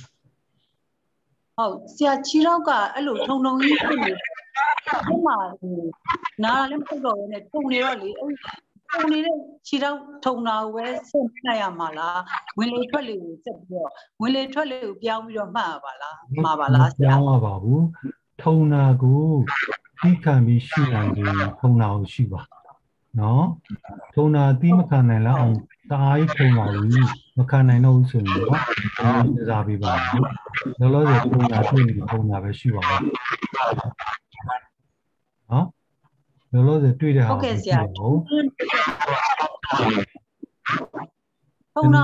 ဟုတ်ဆရာခြေထောက်ကအဲ့လိုထုံထုံကြီးဖြစ်နေဒီမှာနားလည်းမဟုတ်တော့ဘူးနဲ့ထုံနေတော့လေအဲ့ထုံနေတဲ့ခြေထောက်ထုံတာကိုပဲဆက်နိုင်ရမှာလားဝင်လေထွက်လေကိုဆက်ပြီးတော့ဝင်လေထွက်လေကိုပြောင်းပြီးတော့မှတ်ရပါလားမှာပါလားဆရာပြောင်းရပါဘူးထုံတာကိုသိခံပြီးရှုနိုင်တယ်ထုံတာကိုရှုပါနော်ထုံတာသိမခံနိုင်လားအောင်တအားကြီးထုံလာပြီမခံနိုင်တော့ဘူးဆိုရင်တော့ဒီစားပေးပါလောလောဆယ်ထုံတာတွေ့နေထုံတာပဲရှုပါဦးနော်လောလောဆယ်တွေ့တဲ့ဟာဟုတ်ကဲ့ဆရာထုံတာ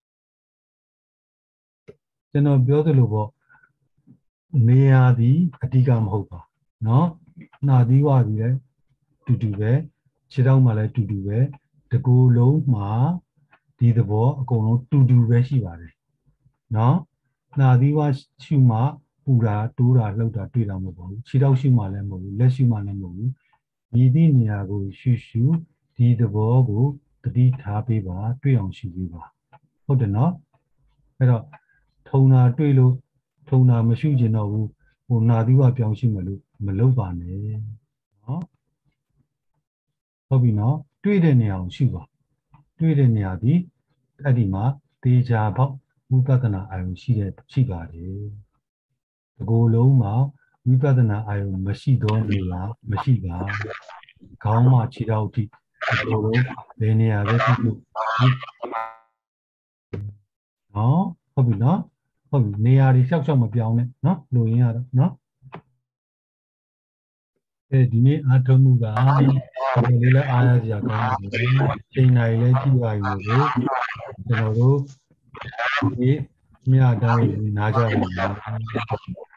ကျွန်တော်ပြောသလိုပေါ့နေရာဒီအဓိကမဟုတ်ပါနော်နှာသီးဝါပြီးလဲတူတူပဲခြေထောက်မှလည်းတူတူပဲတကူလုံးမှာဒီသဘောအကုန်လုံးတူတူပဲရှိပါတယ်နော်နှာသီးဝါရှုမှပူတာတိုးတာလှုပ်တာတွေ့တာမဟုတ်ပါဘူးခြေထောက်ရှုမှလည်းမဟုတ်ဘူးလက်ရှုမှလည်းမဟုတ်ဘူးဒီဒီနေရာကိုရှုရှုဒီသဘောကိုတတိထားပေးပါတွေ့အောင်ရှုပေးပါဟုတ်တယ်နော်အဲ့တော့ထုံတာတွေ့လို့ထုံတာမရှုကျင်တော့ဘူးဟိုနာသီဝပြောင်းရှုမယ်လို့မလုပ်ပါနဲ့နော်ဟုတ်ပြီနော်တွေ့တဲ့နေရာကိုရှုပါတွေ့တဲ့နေရာဒီအဲ့ဒီမှာသေချာပေါက်ဝိပဿနာအာရုံရှိတဲ့ရှိပါတယ်ဒီကိုယ်လုံးမှာဝိပဿနာအာရုံမရှိတော့နေလားမရှိပါခေါင်းမှာခြေထောက်ထိဒီကိုယ်လုံးဘယ်နေရာပဲဖြစ်ဖြစ်နော်ဟုတ်ပြီနော်ဟုတ်ပြီနေရာတွေလျှောက်လျှောက်မပြောင်းနဲ့နော်လိုရင်းရတော့နော်အဲဒီနေ့အထုံးမှုကဒီလေးလည်းအားရစရာကောင်းတယ်ချိန်နိုင်လဲကြည့်ရယူလို့ကျွန်တော်တို့ဒီမြတ်တိုင်းနားကြပါမယ်